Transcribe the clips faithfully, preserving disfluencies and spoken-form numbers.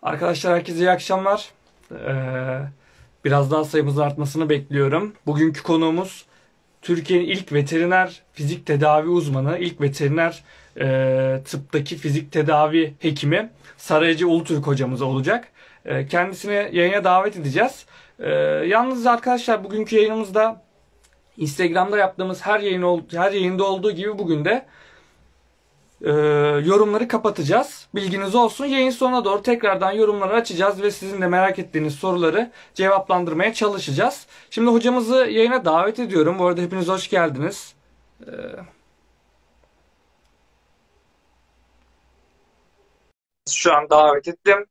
Arkadaşlar herkese iyi akşamlar. Ee, biraz daha sayımızın artmasını bekliyorum. Bugünkü konuğumuz Türkiye'nin ilk veteriner fizik tedavi uzmanı, ilk veteriner e, tıptaki fizik tedavi hekimi Saraycı Ulutürk hocamız olacak. E, kendisini yayına davet edeceğiz. E, yalnız arkadaşlar bugünkü yayınımızda Instagram'da yaptığımız her yayın her yayında olduğu gibi bugün de Ee, yorumları kapatacağız. Bilginiz olsun. Yayın sonuna doğru tekrardan yorumları açacağız ve sizin de merak ettiğiniz soruları cevaplandırmaya çalışacağız. Şimdi hocamızı yayına davet ediyorum. Bu arada hepiniz hoş geldiniz. Ee, şu an davet ettim.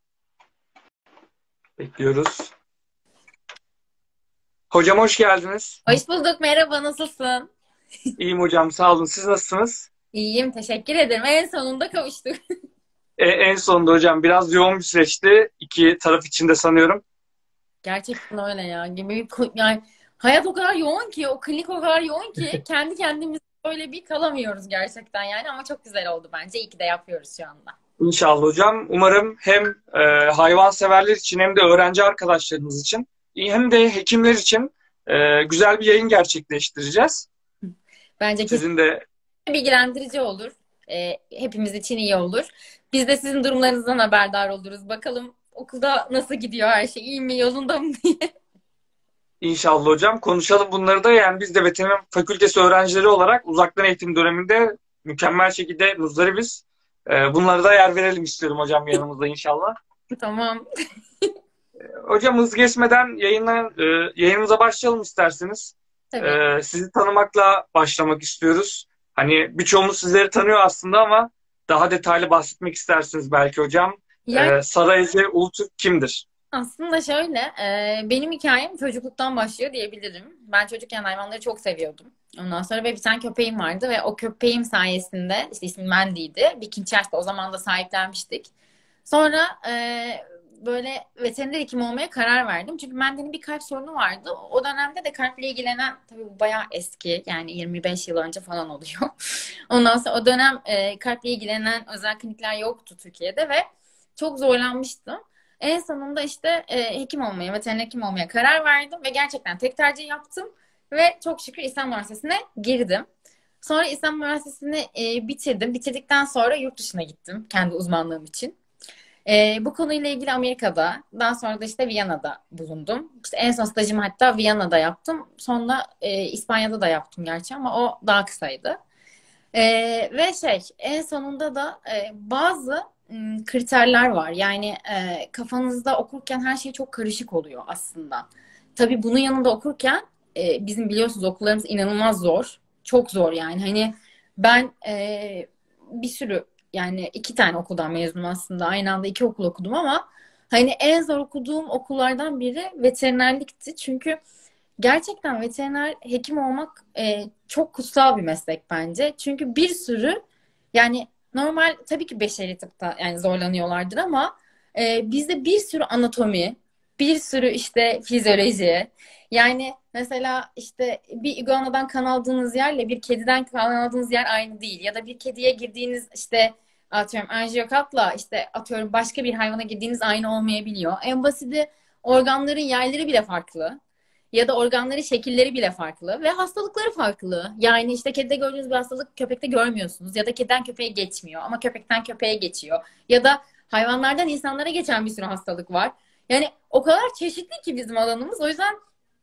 Bekliyoruz. Hocam hoş geldiniz. Hoş bulduk. Merhaba, nasılsın? İyiyim hocam, sağ olun. Siz nasılsınız? İyiyim, teşekkür ederim. En sonunda kavuştuk. E, en sonunda hocam biraz yoğun bir süreçti. İki taraf için de sanıyorum. Gerçekten öyle ya. Gibi bir ko- yani hayat o kadar yoğun ki, o klinik o kadar yoğun ki kendi kendimize böyle bir kalamıyoruz gerçekten yani ama çok güzel oldu bence. İyi ki de yapıyoruz şu anda. İnşallah hocam. Umarım hem e, hayvanseverler için hem de öğrenci arkadaşlarımız için hem de hekimler için e, güzel bir yayın gerçekleştireceğiz. Bence kesinlikle Sizin de bilgilendirici olur. Ee, hepimiz için iyi olur. Biz de sizin durumlarınızdan haberdar oluruz. Bakalım okulda nasıl gidiyor her şey? İyi mi, yolunda mı diye. inşallah hocam konuşalım bunları da. Yani biz de veteriner fakültesi öğrencileri olarak uzaktan eğitim döneminde mükemmel şekilde muzdaribiz. E, bunlara da yer verelim istiyorum hocam yanımızda inşallah. Tamam. Hocam hız geçmeden yayına, e, yayınımıza başlayalım isterseniz. Tabii. E, sizi tanımakla başlamak istiyoruz. Hani birçoğumuz sizleri tanıyor aslında ama daha detaylı bahsetmek istersiniz belki hocam. Yani E, Saraycı Ulutürk kimdir? aslında şöyle, e, benim hikayem çocukluktan başlıyor diyebilirim. Ben çocukken hayvanları çok seviyordum. Ondan sonra ve bir tane köpeğim vardı ve o köpeğim sayesinde, işte ismi Mandy'ydi. Bir Kinchers'te o zaman da sahiplenmiştik. Sonra e, böyle veteriner hekim olmaya karar verdim. Çünkü Mandy'nin bir kalp sorunu vardı. O dönemde de kalple ilgilenen, tabii bu bayağı eski, yani yirmi beş yıl önce falan oluyor. Ondan sonra o dönem e, kalple ilgilenen özel klinikler yoktu Türkiye'de ve çok zorlanmıştım. En sonunda işte e, hekim olmaya, veteriner hekim olmaya karar verdim ve gerçekten tek tercih yaptım ve çok şükür İstanbul Üniversitesi'ne girdim. Sonra İstanbul Üniversitesi'ni e, bitirdim. Bitirdikten sonra yurt dışına gittim kendi uzmanlığım için. E, bu konuyla ilgili Amerika'da, daha sonra da işte Viyana'da bulundum. İşte en son stajımı hatta Viyana'da yaptım. Sonra e, İspanya'da da yaptım gerçi ama o daha kısaydı. Ee, ve şey en sonunda da e, bazı m, kriterler var. Yani e, kafanızda okurken her şey çok karışık oluyor aslında. Tabii bunun yanında okurken e, bizim biliyorsunuz okullarımız inanılmaz zor. Çok zor yani. Hani ben e, bir sürü yani iki tane okuldan mezunum aslında. Aynı anda iki okul okudum ama hani en zor okuduğum okullardan biri veterinerlikti. Çünkü gerçekten veteriner hekim olmak e, çok kutsal bir meslek bence. Çünkü bir sürü yani normal tabii ki beşeri tıpta yani zorlanıyorlardır ama e, bizde bir sürü anatomi, bir sürü işte fizyoloji. Yani mesela işte bir iguanadan kan aldığınız yerle bir kediden kan aldığınız yer aynı değil. Ya da bir kediye girdiğiniz işte atıyorum anjiyokatla işte atıyorum başka bir hayvana girdiğiniz aynı olmayabiliyor. En basiti organların yerleri bile farklı. Ya da organları, şekilleri bile farklı ve hastalıkları farklı. Yani işte kedide gördüğünüz bir hastalık köpekte görmüyorsunuz. Ya da kediden köpeğe geçmiyor ama köpekten köpeğe geçiyor. Ya da hayvanlardan insanlara geçen bir sürü hastalık var. Yani o kadar çeşitli ki bizim alanımız. O yüzden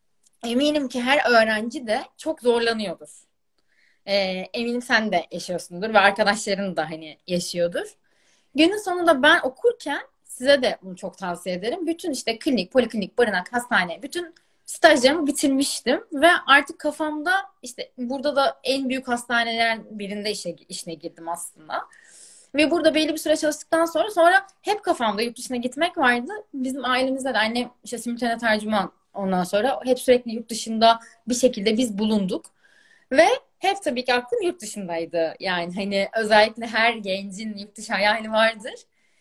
eminim ki her öğrenci de çok zorlanıyordur. Ee, eminim sen de yaşıyorsundur ve arkadaşların da hani yaşıyordur. Günün sonunda ben okurken size de bunu çok tavsiye ederim. Bütün işte klinik, poliklinik, barınak, hastane, bütün stajlarımı bitirmiştim ve artık kafamda işte burada da en büyük hastanelerin birinde işe, işine girdim aslında. Ve burada belli bir süre çalıştıktan sonra sonra hep kafamda yurt dışına gitmek vardı. Bizim ailemizde de annem işte simultane tercüman ondan sonra hep sürekli yurt dışında bir şekilde biz bulunduk. Ve hep tabii ki aklım yurt dışındaydı. Yani hani özellikle her gencin yurt dışı hayali vardır.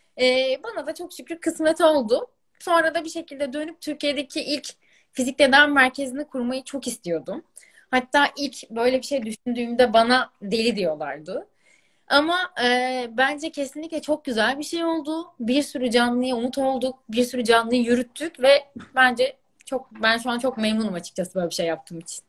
Ee, bana da çok şükür kısmet oldu. Sonra da bir şekilde dönüp Türkiye'deki ilk fizik tedavi merkezini kurmayı çok istiyordum. Hatta ilk böyle bir şey düşündüğümde bana deli diyorlardı. Ama e, bence kesinlikle çok güzel bir şey oldu. Bir sürü canlıya umut olduk. Bir sürü canlıyı yürüttük ve bence çok ben şu an çok memnunum açıkçası böyle bir şey yaptığım için.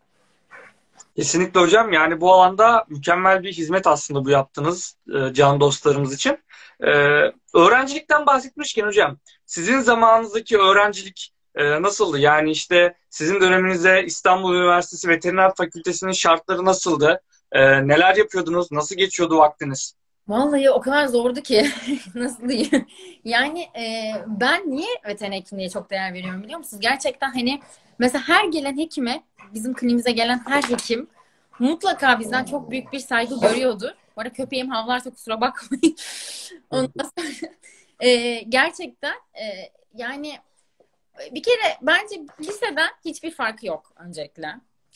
Kesinlikle hocam. Yani bu alanda mükemmel bir hizmet aslında bu yaptığınız e, can dostlarımız için. E, öğrencilikten bahsetmişken hocam, sizin zamanınızdaki öğrencilik e, nasıldı? Yani işte sizin döneminizde İstanbul Üniversitesi Veteriner Fakültesi'nin şartları nasıldı? E, neler yapıyordunuz? Nasıl geçiyordu vaktiniz? Vallahi o kadar zordu ki nasıl diyeyim. Yani e, ben niye veteriner hekimliğe çok değer veriyorum biliyor musunuz? Gerçekten hani mesela her gelen hekime, bizim kliniğimize gelen her hekim mutlaka bizden çok büyük bir saygı görüyordur. Bu arada köpeğim havlarsa kusura bakmayın. Ondan sonra e, gerçekten e, yani bir kere bence liseden hiçbir farkı yok öncelikle.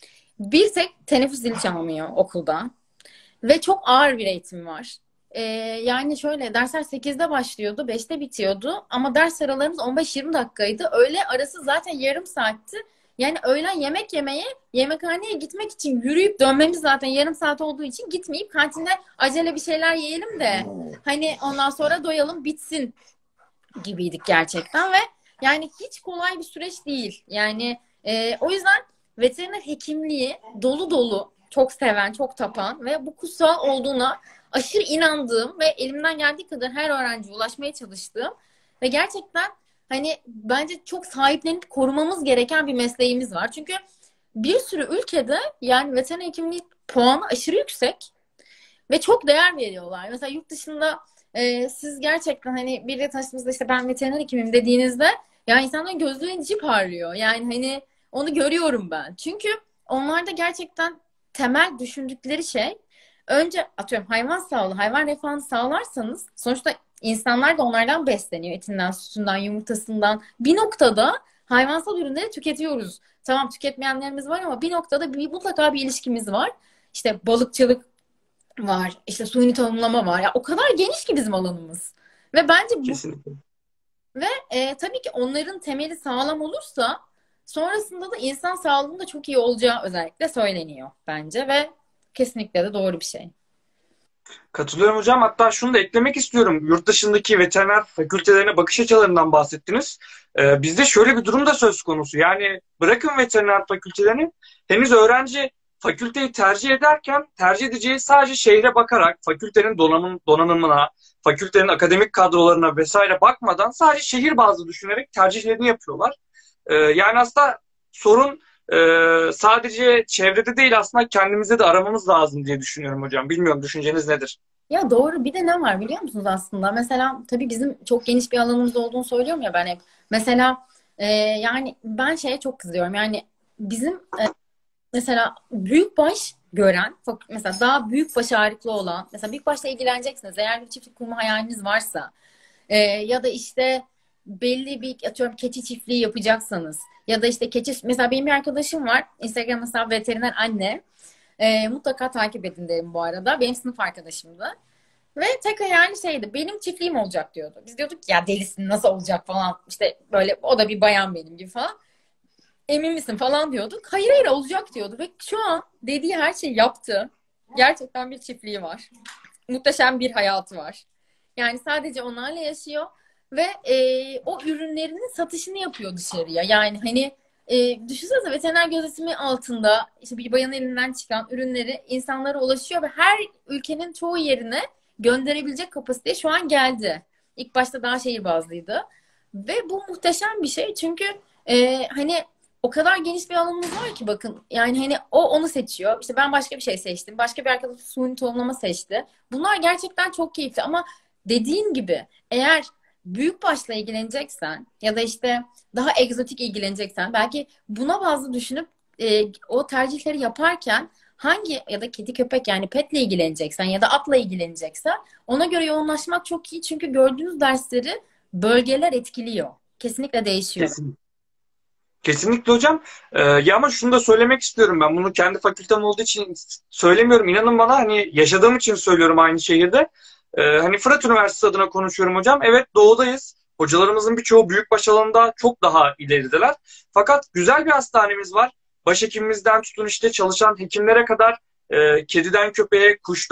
Bir tek teneffüs zili çalmıyor okulda. Ve çok ağır bir eğitim var. Ee, yani şöyle dersler sekizde başlıyordu, beşte bitiyordu. Ama ders aralarımız on beş yirmi dakikaydı. Öğle arası zaten yarım saatti. Yani öğlen yemek yemeye, yemekhaneye gitmek için yürüyüp dönmemiz zaten yarım saat olduğu için gitmeyip kantinde acele bir şeyler yiyelim de hani ondan sonra doyalım bitsin gibiydik gerçekten ve yani hiç kolay bir süreç değil. Yani e, o yüzden veteriner hekimliği dolu dolu çok seven, çok tapan ve bu kutsal olduğuna aşırı inandığım ve elimden geldiği kadar her öğrenciye ulaşmaya çalıştığım ve gerçekten hani bence çok sahiplenip korumamız gereken bir mesleğimiz var. Çünkü bir sürü ülkede yani veteriner hekimliği puanı aşırı yüksek ve çok değer veriyorlar. Mesela yurt dışında e, siz gerçekten hani biriyle tanıştığınızda işte ben veteriner hekimim dediğinizde ya insanların gözleri içi parlıyor. Yani hani onu görüyorum ben. Çünkü onlarda gerçekten temel düşündükleri şey önce atıyorum hayvan sağlığı, hayvan refahını sağlarsanız sonuçta insanlar da onlardan besleniyor. Etinden, sütünden, yumurtasından. Bir noktada hayvansal ürünleri tüketiyoruz. Tamam tüketmeyenlerimiz var ama bir noktada bir, mutlaka bir ilişkimiz var. İşte balıkçılık var. İşte suni tohumlama var. Ya o kadar geniş ki bizim alanımız. Ve bence bu Kesinlikle. ve e, tabii ki onların temeli sağlam olursa sonrasında da insan sağlığının da çok iyi olacağı özellikle söyleniyor bence ve kesinlikle de doğru bir şey. Katılıyorum hocam. Hatta şunu da eklemek istiyorum. Yurt dışındaki veteriner fakültelerine bakış açılarından bahsettiniz. Ee, bizde şöyle bir durum da söz konusu. Yani bırakın veteriner fakültelerini, henüz öğrenci fakülteyi tercih ederken tercih edeceği sadece şehre bakarak, fakültenin donanım, donanımına, fakültenin akademik kadrolarına vesaire bakmadan sadece şehir bazlı düşünerek tercihlerini yapıyorlar. Ee, yani aslında sorun ee, sadece çevrede değil, aslında kendimize de aramamız lazım diye düşünüyorum hocam. Bilmiyorum, düşünceniz nedir? Ya doğru bir de ne var biliyor musunuz aslında? Mesela tabii bizim çok geniş bir alanımız olduğunu söylüyorum ya ben hep. Mesela e, yani ben şeye çok kızıyorum. Yani bizim e, mesela büyükbaş gören, mesela daha büyükbaş ağırlıklı olan, mesela büyükbaşla ilgileneceksiniz. Eğer bir çiftlik kurma hayaliniz varsa e, ya da işte belli bir atıyorum keçi çiftliği yapacaksanız ya da işte keçi mesela benim bir arkadaşım var. Instagram hesabı veteriner anne. E, mutlaka takip edin derim bu arada. Benim sınıf arkadaşımdı. Ve tek hayali şeydi. Benim çiftliğim olacak diyordu. Biz diyorduk ki ya delisin nasıl olacak falan. İşte böyle o da bir bayan benim gibi falan. Emin misin falan diyorduk. Hayır hayır olacak diyordu. Ve şu an dediği her şeyi yaptı. Gerçekten bir çiftliği var. Muhteşem bir hayatı var. Yani sadece onlarla yaşıyor. Ve e, o ürünlerinin satışını yapıyor dışarıya. Yani hani e, düşünsenize veteriner gözetimi altında işte bir bayanın elinden çıkan ürünleri insanlara ulaşıyor ve her ülkenin çoğu yerine gönderebilecek kapasiteye şu an geldi. İlk başta daha şehir bazlıydı. Ve bu muhteşem bir şey çünkü e, hani o kadar geniş bir alanımız var ki bakın. Yani hani o onu seçiyor. İşte ben başka bir şey seçtim. Başka bir arkadaş suni tohumlama seçti. Bunlar gerçekten çok keyifli ama dediğin gibi eğer büyük başla ilgileneceksen ya da işte daha egzotik ilgileneceksen belki buna bazı düşünüp e, o tercihleri yaparken hangi ya da kedi köpek yani petle ilgileneceksen ya da atla ilgileneceksen ona göre yoğunlaşmak çok iyi. Çünkü gördüğünüz dersleri bölgeler etkiliyor. Kesinlikle değişiyor. Kesin, kesinlikle hocam. Ee, ya ama şunu da söylemek istiyorum ben. Bunu kendi fakültem olduğu için söylemiyorum. İnanın bana, hani yaşadığım için söylüyorum aynı şehirde. Ee, hani Fırat Üniversitesi adına konuşuyorum hocam. Evet, doğudayız. Hocalarımızın birçoğu büyükbaş alanında çok daha ilerideler. Fakat güzel bir hastanemiz var. Başhekimimizden tutun işte çalışan hekimlere kadar, e, kediden köpeğe, kuştan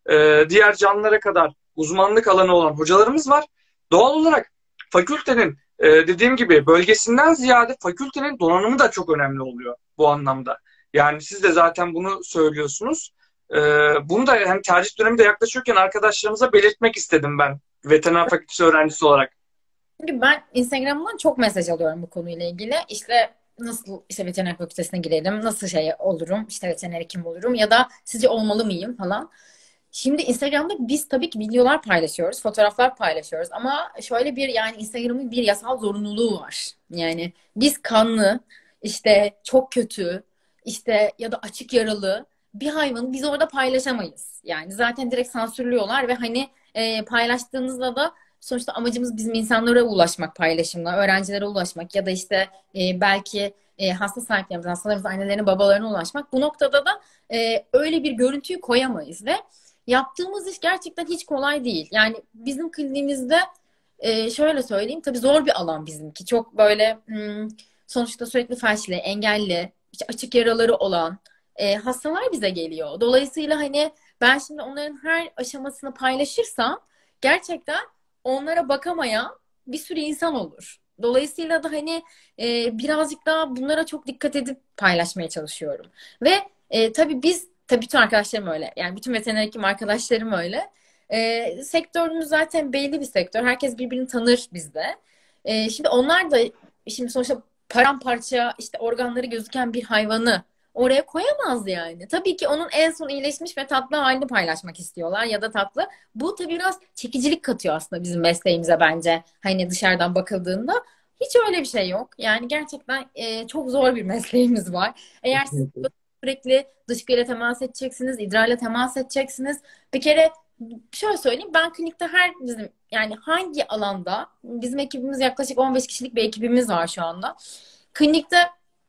e, diğer canlılara kadar uzmanlık alanı olan hocalarımız var. Doğal olarak fakültenin e, dediğim gibi bölgesinden ziyade fakültenin donanımı da çok önemli oluyor bu anlamda. Yani siz de zaten bunu söylüyorsunuz. E, bunu da hani tercih dönemi de yaklaşıyorken arkadaşlarımıza belirtmek istedim ben veteriner fakültesi öğrencisi olarak. Çünkü ben Instagram'dan çok mesaj alıyorum bu konuyla ilgili. İşte nasıl işte veteriner fakültesine girelim, nasıl şey olurum, işte veteriner hekim olurum ya da sizce olmalı mıyım falan. Şimdi Instagram'da biz tabii ki videolar paylaşıyoruz, fotoğraflar paylaşıyoruz ama şöyle bir yani Instagram'ın bir yasal zorunluluğu var. Yani biz kanlı, işte çok kötü, işte ya da açık yaralı bir hayvanı biz orada paylaşamayız. Yani zaten direkt sansürlüyorlar ve hani e, paylaştığınızda da sonuçta amacımız bizim insanlara ulaşmak paylaşımla, öğrencilere ulaşmak ya da işte e, belki e, hasta sahiplerimiz, hastalarımız, annelerine, babalarına ulaşmak. Bu noktada da e, öyle bir görüntüyü koyamayız ve yaptığımız iş gerçekten hiç kolay değil. Yani bizim kliniğimizde e, şöyle söyleyeyim, tabii zor bir alan bizimki. Çok böyle hmm, sonuçta sürekli felçli, engelli, işte açık yaraları olan e, hastalar bize geliyor. Dolayısıyla hani ben şimdi onların her aşamasını paylaşırsam gerçekten onlara bakamayan bir sürü insan olur. Dolayısıyla da hani e, birazcık daha bunlara çok dikkat edip paylaşmaya çalışıyorum. Ve e, tabii biz, tabii bütün arkadaşlarım öyle. Yani bütün veteriner hekim arkadaşlarım öyle. E, sektörümüz zaten belli bir sektör. Herkes birbirini tanır bizde. E, şimdi onlar da şimdi sonuçta paramparça işte organları gözüken bir hayvanı oraya koyamaz yani. Tabii ki onun en son iyileşmiş ve tatlı halini paylaşmak istiyorlar ya da tatlı. Bu tabii biraz çekicilik katıyor aslında bizim mesleğimize bence. Hani dışarıdan bakıldığında hiç öyle bir şey yok. Yani gerçekten e, çok zor bir mesleğimiz var. Eğer siz Kesinlikle. sürekli dışkıyla temas edeceksiniz, idrarla temas edeceksiniz. Bir kere şöyle söyleyeyim, ben klinikte her bizim yani hangi alanda bizim ekibimiz yaklaşık on beş kişilik bir ekibimiz var şu anda. Klinikte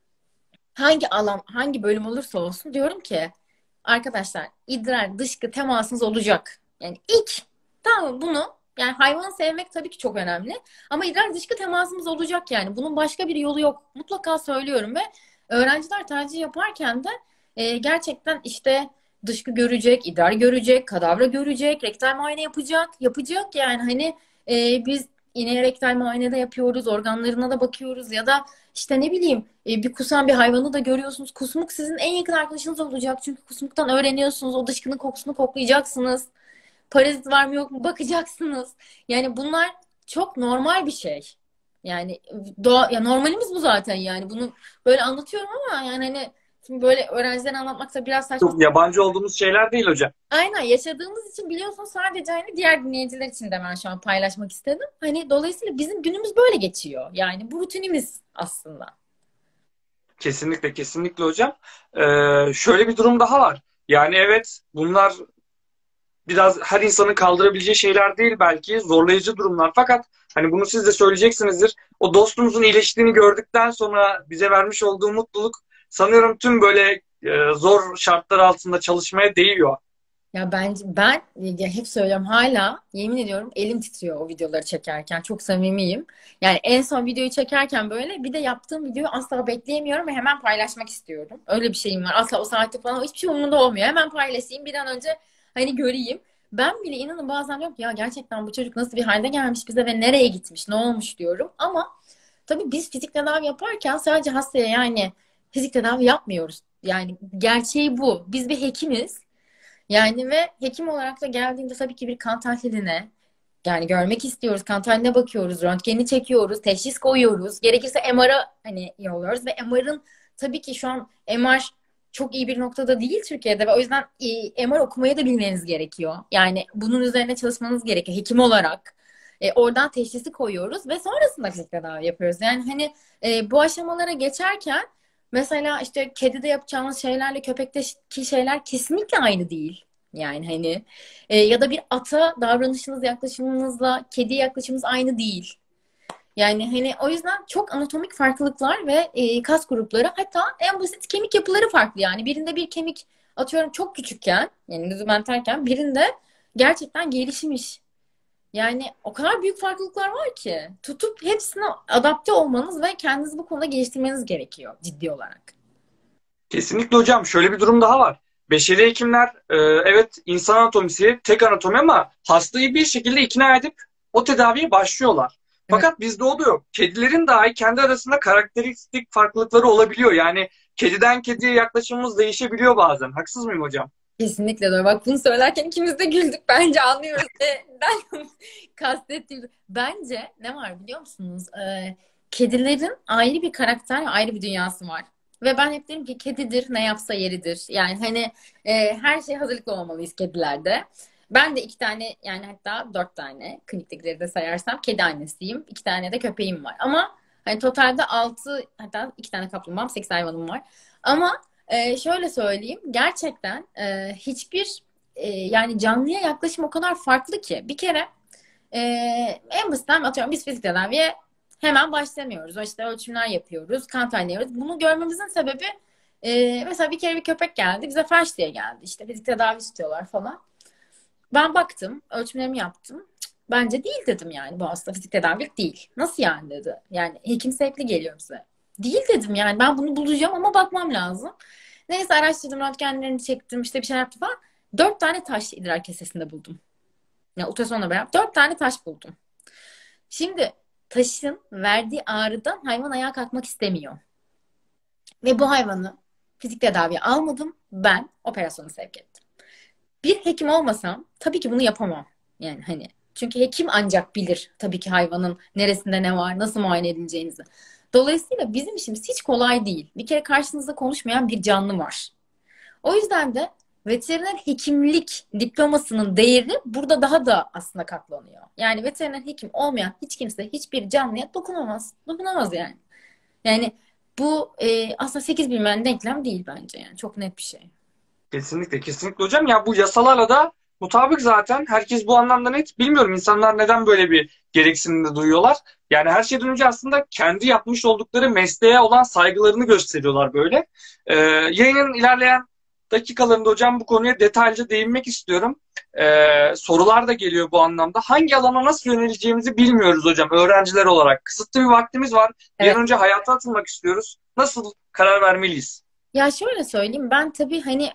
hangi alan, hangi bölüm olursa olsun diyorum ki arkadaşlar idrar, dışkı temasınız olacak. Yani ilk tamam bunu yani hayvan sevmek tabii ki çok önemli. Ama idrar dışkı temasımız olacak yani. Bunun başka bir yolu yok. Mutlaka söylüyorum ve öğrenciler tercih yaparken de e, gerçekten işte dışkı görecek, idrar görecek, kadavra görecek, rektal muayene yapacak. Yapacak yani hani e, biz iğne rektal muayene de yapıyoruz, organlarına da bakıyoruz ya da işte ne bileyim e, bir kusan bir hayvanı da görüyorsunuz. Kusmuk sizin en yakın arkadaşınız olacak. Çünkü kusmuktan öğreniyorsunuz. O dışkının kokusunu koklayacaksınız. Parazit var mı yok mu bakacaksınız. Yani bunlar çok normal bir şey. Yani doğa, ya normalimiz bu zaten yani. Bunu böyle anlatıyorum ama yani hani şimdi böyle öğrencilere anlatmakta biraz saçma. Çok yabancı olduğumuz şeyler değil hocam. Aynen yaşadığımız için biliyorsun sadece hani diğer dinleyiciler için de ben şu an paylaşmak istedim. Hani dolayısıyla bizim günümüz böyle geçiyor. Yani bu rutinimiz aslında. Kesinlikle, kesinlikle hocam. Ee, şöyle bir durum daha var. Yani evet, bunlar biraz her insanın kaldırabileceği şeyler değil belki. Zorlayıcı durumlar. Fakat hani bunu siz de söyleyeceksinizdir. O dostumuzun iyileştiğini gördükten sonra bize vermiş olduğu mutluluk sanıyorum tüm böyle e, zor şartlar altında çalışmaya değiyor. Ya bence ben ya hep söylüyorum hala yemin ediyorum elim titriyor o videoları çekerken. Çok samimiyim. Yani en son videoyu çekerken böyle bir de yaptığım videoyu asla bekleyemiyorum ve hemen paylaşmak istiyorum. Öyle bir şeyim var. Asla o saatte falan hiçbir şey umurumda olmuyor. Hemen paylaşayım bir an önce hani göreyim. Ben bile inanın bazen diyorum ki ya gerçekten bu çocuk nasıl bir halde gelmiş bize ve nereye gitmiş ne olmuş diyorum. Ama tabii biz fizik tedavi yaparken sadece hastaya yani fizik tedavi yapmıyoruz. Yani gerçeği bu. Biz bir hekimiz. Yani ve hekim olarak da geldiğinde tabii ki bir kan tahliline yani görmek istiyoruz. Kan tahliline bakıyoruz. Röntgenini çekiyoruz. Teşhis koyuyoruz. Gerekirse M R'a hani yolluyoruz ve M R'ın tabii ki şu an M R çok iyi bir noktada değil Türkiye'de ve o yüzden e, M R okumayı da bilmeniz gerekiyor. Yani bunun üzerine çalışmanız gerekiyor hekim olarak. E, oradan teşhisi koyuyoruz ve sonrasında fizik tedavi yapıyoruz. Yani hani e, bu aşamalara geçerken mesela işte kedide yapacağımız şeylerle köpekteki şeyler kesinlikle aynı değil. Yani hani e, ya da bir ata davranışınız, yaklaşımınızla kedi yaklaşımınız aynı değil. Yani hani o yüzden çok anatomik farklılıklar ve e, kas grupları hatta en basit kemik yapıları farklı yani. Birinde bir kemik atıyorum çok küçükken yani rudimenter birinde gerçekten gelişmiş. Yani o kadar büyük farklılıklar var ki tutup hepsine adapte olmanız ve kendinizi bu konuda geliştirmeniz gerekiyor ciddi olarak. Kesinlikle hocam. Şöyle bir durum daha var. beşeri hekimler e, evet insan anatomisi, tek anatomi ama hastayı bir şekilde ikna edip o tedaviye başlıyorlar. Evet. Fakat bizde oluyor. Kedilerin dahi kendi arasında karakteristik farklılıkları olabiliyor. Yani kediden kediye yaklaşımımız değişebiliyor bazen. Haksız mıyım hocam? Kesinlikle doğru. Bak bunu söylerken ikimiz de güldük. Bence anlıyoruz neden kastettiğimiz. Bence ne var biliyor musunuz? Ee, kedilerin ayrı bir karakter, ayrı bir dünyası var. Ve ben hep derim ki kedidir, ne yapsa yeridir. Yani hani e, her şeye hazırlıklı olmalıyız kedilerde. Ben de iki tane yani hatta dört tane kliniktekileri de sayarsam kedi annesiyim. İki tane de köpeğim var. Ama hani totalde altı hatta iki tane kaplumbağam, sekiz hayvanım var. Ama ee, şöyle söyleyeyim, gerçekten e, hiçbir e, yani canlıya yaklaşım o kadar farklı ki. Bir kere e, en basitten atıyorum biz fizik tedaviye hemen başlamıyoruz. O işte ölçümler yapıyoruz, kan tahlilleniyoruz. Bunu görmemizin sebebi e, mesela bir kere bir köpek geldi, bize felç diye geldi. İşte fizik tedavi istiyorlar falan. Ben baktım, ölçümlerimi yaptım. Cık, bence değil dedim yani bu hasta fizik tedavilik değil. Nasıl yani dedi. Yani hekim sevkli geliyorum size. Değil dedim yani ben bunu bulacağım ama bakmam lazım. Neyse araştırdım, röntgenlerini çektim, işte bir şey yaptım falan. Dört tane taş idrar kesesinde buldum. Yani ultrasonla beraber dört tane taş buldum. Şimdi taşın verdiği ağrıdan hayvan ayağa kalkmak istemiyor. Ve bu hayvanı fizik tedaviye almadım. Ben operasyona sevk ettim. Bir hekim olmasam tabii ki bunu yapamam. Yani hani çünkü hekim ancak bilir tabii ki hayvanın neresinde ne var, nasıl muayene edileceğinizi. Dolayısıyla bizim işimiz hiç kolay değil. Bir kere karşınızda konuşmayan bir canlı var. O yüzden de veteriner hekimlik diplomasının değeri burada daha da aslında katlanıyor. Yani veteriner hekim olmayan hiç kimse hiçbir canlıya dokunamaz. Dokunamaz yani. Yani bu e, aslında sekiz bilmeyen denklem değil bence yani. Çok net bir şey. Kesinlikle, kesinlikle hocam. Ya bu yasalarla da mutabık zaten. Herkes bu anlamda net. Bilmiyorum insanlar neden böyle bir gereksinimde duyuyorlar. Yani her şeyden önce aslında kendi yapmış oldukları mesleğe olan saygılarını gösteriyorlar böyle. Ee, yayının ilerleyen dakikalarında hocam bu konuya detaylıca değinmek istiyorum. Ee, sorular da geliyor bu anlamda. Hangi alana nasıl yöneleceğimizi bilmiyoruz hocam öğrenciler olarak. Kısıtlı bir vaktimiz var. Bir Evet. an önce hayata atılmak istiyoruz. Nasıl karar vermeliyiz? Ya şöyle söyleyeyim ben tabii hani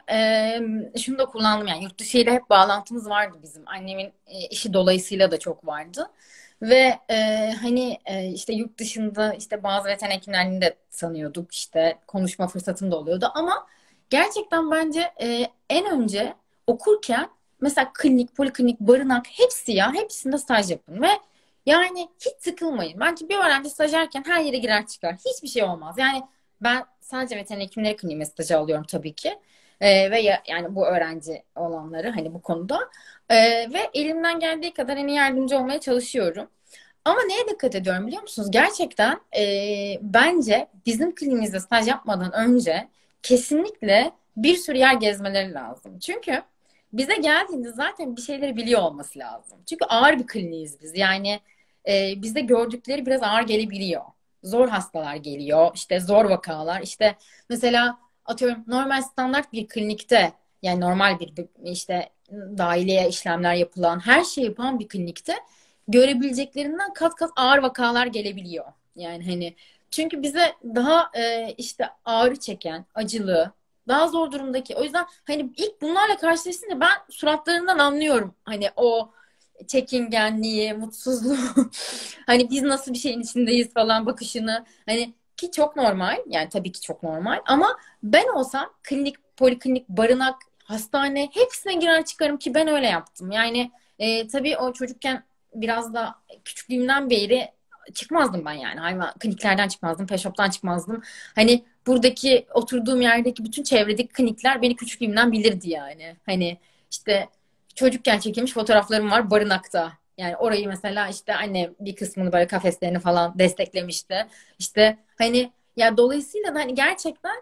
e, şunu da kullandım yani yurt dışı ile hep bağlantımız vardı bizim. Annemin e, işi dolayısıyla da çok vardı. Ve e, hani e, işte yurt dışında işte bazı veteriner hekimlerini de sanıyorduk işte konuşma fırsatım da oluyordu ama gerçekten bence e, en önce okurken mesela klinik, poliklinik, barınak hepsi ya hepsinde staj yapın ve yani hiç sıkılmayın. Bence bir öğrenci stajyerken her yere girer çıkar. Hiçbir şey olmaz. Yani ben sadece veteriner hekimleri kliniğime stajı alıyorum tabii ki. Ee, ve ya, yani bu öğrenci olanları hani bu konuda. Ee, ve elimden geldiği kadar en iyi yardımcı olmaya çalışıyorum. Ama neye dikkat ediyorum biliyor musunuz? Gerçekten e, bence bizim kliniğimizde staj yapmadan önce kesinlikle bir sürü yer gezmeleri lazım. Çünkü bize geldiğinde zaten bir şeyleri biliyor olması lazım. Çünkü ağır bir kliniğiz biz. Yani e, bizde gördükleri biraz ağır gelebiliyor. Zor hastalar geliyor. İşte zor vakalar. İşte mesela atıyorum normal standart bir klinikte yani normal bir işte dahiliye işlemler yapılan her şey yapan bir klinikte görebileceklerinden kat kat ağır vakalar gelebiliyor. Yani hani çünkü bize daha e, işte ağrı çeken, acılı, daha zor durumdaki. O yüzden hani ilk bunlarla karşılaşınca ben suratlarından anlıyorum. Hani o çekingenliği, mutsuzluğu, hani biz nasıl bir şeyin içindeyiz falan bakışını. Hani ki çok normal. Yani tabii ki çok normal. Ama ben olsam klinik, poliklinik, barınak, hastane hepsine girer çıkarım ki ben öyle yaptım. Yani e, tabii o çocukken biraz da küçüklüğümden beri çıkmazdım ben yani. Hayvan kliniklerden çıkmazdım, pet shop'tan çıkmazdım. Hani buradaki oturduğum yerdeki bütün çevredeki klinikler beni küçüklüğümden bilirdi yani. Hani işte çocukken çekilmiş fotoğraflarım var barınakta. Yani orayı mesela işte annem bir kısmını böyle kafeslerini falan desteklemişti. İşte hani ya dolayısıyla da hani gerçekten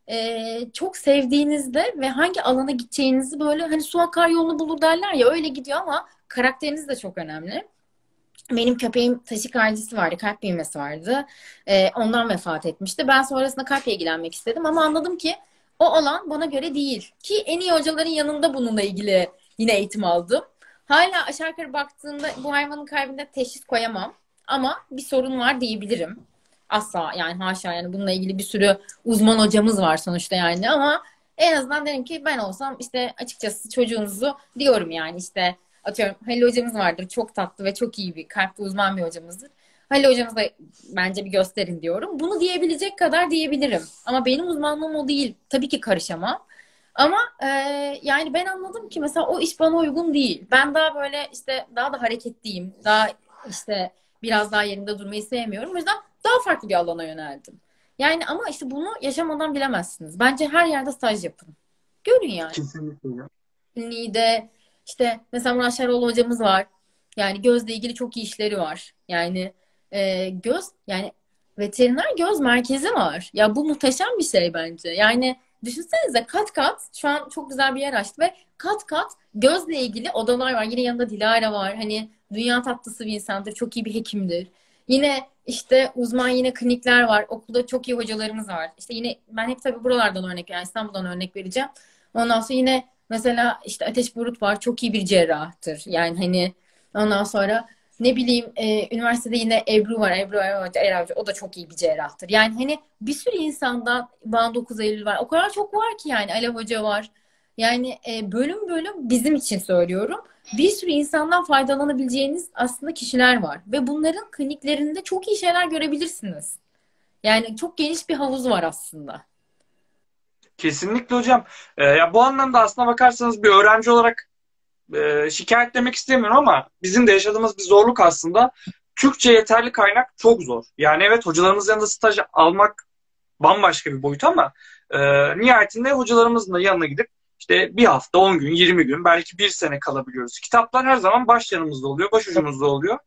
e, çok sevdiğinizde ve hangi alana gideceğinizi böyle hani su akar yolunu bulur derler ya öyle gidiyor ama karakteriniz de çok önemli. Benim köpeğim taşikardisi vardı, kalp büyümesi vardı. Ee, ondan vefat etmişti. Ben sonrasında kalple ilgilenmek istedim ama anladım ki o alan bana göre değil. Ki en iyi hocaların yanında bununla ilgili yine eğitim aldım. Hala aşağı yukarı baktığımda bu hayvanın kalbinde teşhis koyamam. Ama bir sorun var diyebilirim. Asla yani haşa yani bununla ilgili bir sürü uzman hocamız var sonuçta yani ama En azından derim ki ben olsam işte açıkçası çocuğunuzu diyorum yani işte atıyorum Halil hocamız vardır. Çok tatlı ve çok iyi bir kalpli uzman bir hocamızdır. Halil hocamıza bence bir gösterin diyorum. Bunu diyebilecek kadar diyebilirim. Ama benim uzmanlığım o değil. Tabii ki karışamam. Ama e, yani ben anladım ki mesela o iş bana uygun değil. Ben daha böyle işte daha da hareketliyim. Daha işte biraz daha yerinde durmayı sevmiyorum. O yüzden daha farklı bir alana yöneldim. Yani ama işte bunu yaşamadan bilemezsiniz. Bence her yerde staj yapın. Görün yani. Kesinlikle. Kliniği işte mesela Murat Şeroğlu hocamız var. Yani gözle ilgili çok iyi işleri var. Yani e, göz yani veteriner göz merkezi var. Ya bu muhteşem bir şey bence. Yani düşünsenize kat kat şu an çok güzel bir yer açtı ve kat kat gözle ilgili odalar var. Yine yanında Dilara var. Hani dünya tatlısı bir insandır. Çok iyi bir hekimdir. Yine işte uzman yine klinikler var. Okulda çok iyi hocalarımız var. İşte yine ben hep tabii buralardan örnek yani İstanbul'dan örnek vereceğim. Ondan sonra yine mesela işte Ateş Burut var. Çok iyi bir cerrahtır. Yani hani ondan sonra ne bileyim e, üniversitede yine Ebru var. Ebru Eravcı, Eravcı. O da çok iyi bir cerrahtır. Yani hani bir sürü insandan Van dokuz Eylül var. O kadar çok var ki yani Alev Hoca var. Yani e, bölüm bölüm bizim için söylüyorum. Bir sürü insandan faydalanabileceğiniz aslında kişiler var. Ve bunların kliniklerinde çok iyi şeyler görebilirsiniz. Yani çok geniş bir havuz var aslında. Kesinlikle hocam. Ee, ya bu anlamda aslına bakarsanız bir öğrenci olarak e, şikayetlemek istemiyorum ama bizim de yaşadığımız bir zorluk aslında. Türkçe yeterli kaynak çok zor. Yani evet hocalarımız yanında staj almak bambaşka bir boyut ama e, nihayetinde hocalarımızın da yanına gidip işte bir hafta, on gün, yirmi gün, belki bir sene kalabiliyoruz. Kitaplar her zaman baş yanımızda oluyor, baş ucumuzda oluyor.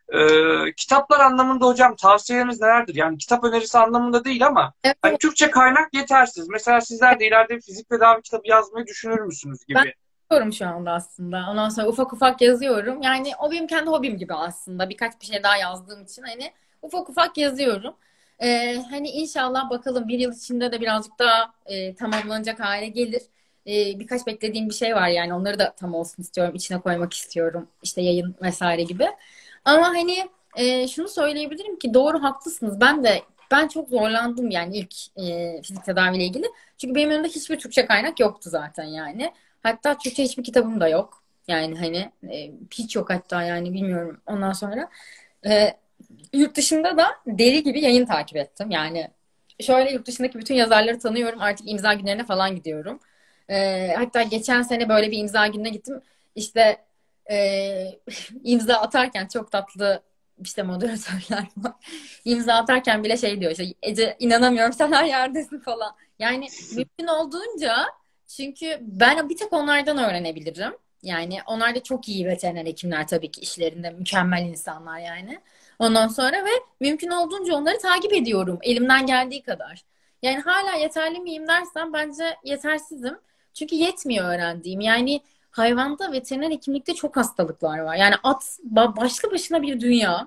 E, kitaplar anlamında hocam tavsiyeleriniz nelerdir? Yani kitap önerisi anlamında değil ama hani Evet. Türkçe kaynak yetersiz. Mesela sizler de ileride fizik tedavi kitabı yazmayı düşünür müsünüz Ben gibi. yazıyorum şu anda aslında. Ondan sonra ufak ufak yazıyorum. Yani o benim kendi hobim gibi aslında. Birkaç bir şey daha yazdığım için hani ufak ufak yazıyorum. Ee, hani inşallah bakalım bir yıl içinde de birazcık daha e, tamamlanacak hale gelir. Ee, birkaç beklediğim bir şey var yani onları da tam olsun istiyorum. İçine koymak istiyorum. İşte yayın vesaire gibi. Ama hani e, şunu söyleyebilirim ki doğru haklısınız. Ben de ben çok zorlandım yani ilk e, fizik tedaviyle ilgili. Çünkü benim önümde hiçbir Türkçe kaynak yoktu zaten yani. Hatta Türkçe hiçbir kitabım da yok. Yani hani e, hiç yok hatta yani bilmiyorum. Ondan sonra e, yurt dışında da deli gibi yayın takip ettim. Yani şöyle yurt dışındaki bütün yazarları tanıyorum. Artık imza günlerine falan gidiyorum. E, hatta geçen sene böyle bir imza gününe gittim. İşte e, imza atarken çok tatlı işte moderatörler var. İmza atarken bile şey diyor işte Ece inanamıyorum sen her yerdesin falan. Yani mümkün olduğunca çünkü ben bir tek onlardan öğrenebilirim. Yani onlar da çok iyi veteriner hekimler tabii ki işlerinde mükemmel insanlar yani. Ondan sonra ve mümkün olduğunca onları takip ediyorum elimden geldiği kadar. Yani hala yeterli miyim dersen bence yetersizim. Çünkü yetmiyor öğrendiğim. Yani hayvanda veteriner hekimlikte çok hastalıklar var. Yani at ba- başlı başına bir dünya.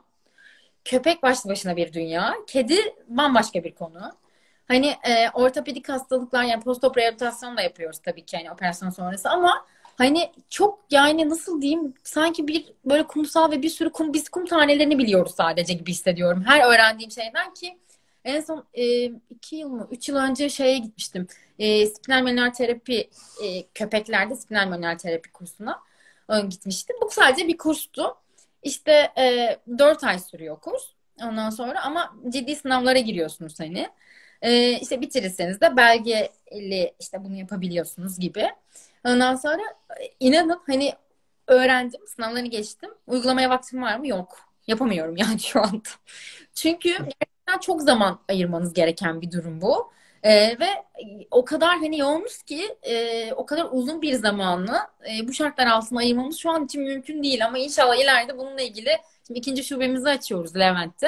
Köpek başlı başına bir dünya. Kedi bambaşka bir konu. Hani e, ortopedik hastalıklar yani postop rehabilitasyon da yapıyoruz tabii ki yani operasyon sonrası ama hani çok yani nasıl diyeyim sanki bir böyle kumsal ve bir sürü kum biz kum tanelerini biliyoruz sadece gibi hissediyorum. Her öğrendiğim şeyden ki en son e, iki yıl mı üç yıl önce şeye gitmiştim. E, spinal manuel terapi e, köpeklerde spinal manuel terapi kursuna e, gitmiştim. Bu sadece bir kurstu. İşte e, dört ay sürüyor kurs. Ondan sonra ama ciddi sınavlara giriyorsunuz hani. Ee, işte bitirirseniz de belgeli işte bunu yapabiliyorsunuz gibi. Ondan sonra e, inanın hani öğrendim, sınavlarını geçtim. Uygulamaya vaktim var mı? Yok. Yapamıyorum yani şu anda. Çünkü gerçekten çok zaman ayırmanız gereken bir durum bu. Ee, ve o kadar hani yoğunuz ki e, o kadar uzun bir zamanlı e, bu şartlar altında ayırmamız şu an için mümkün değil ama inşallah ileride bununla ilgili şimdi ikinci şubemizi açıyoruz Levent'te.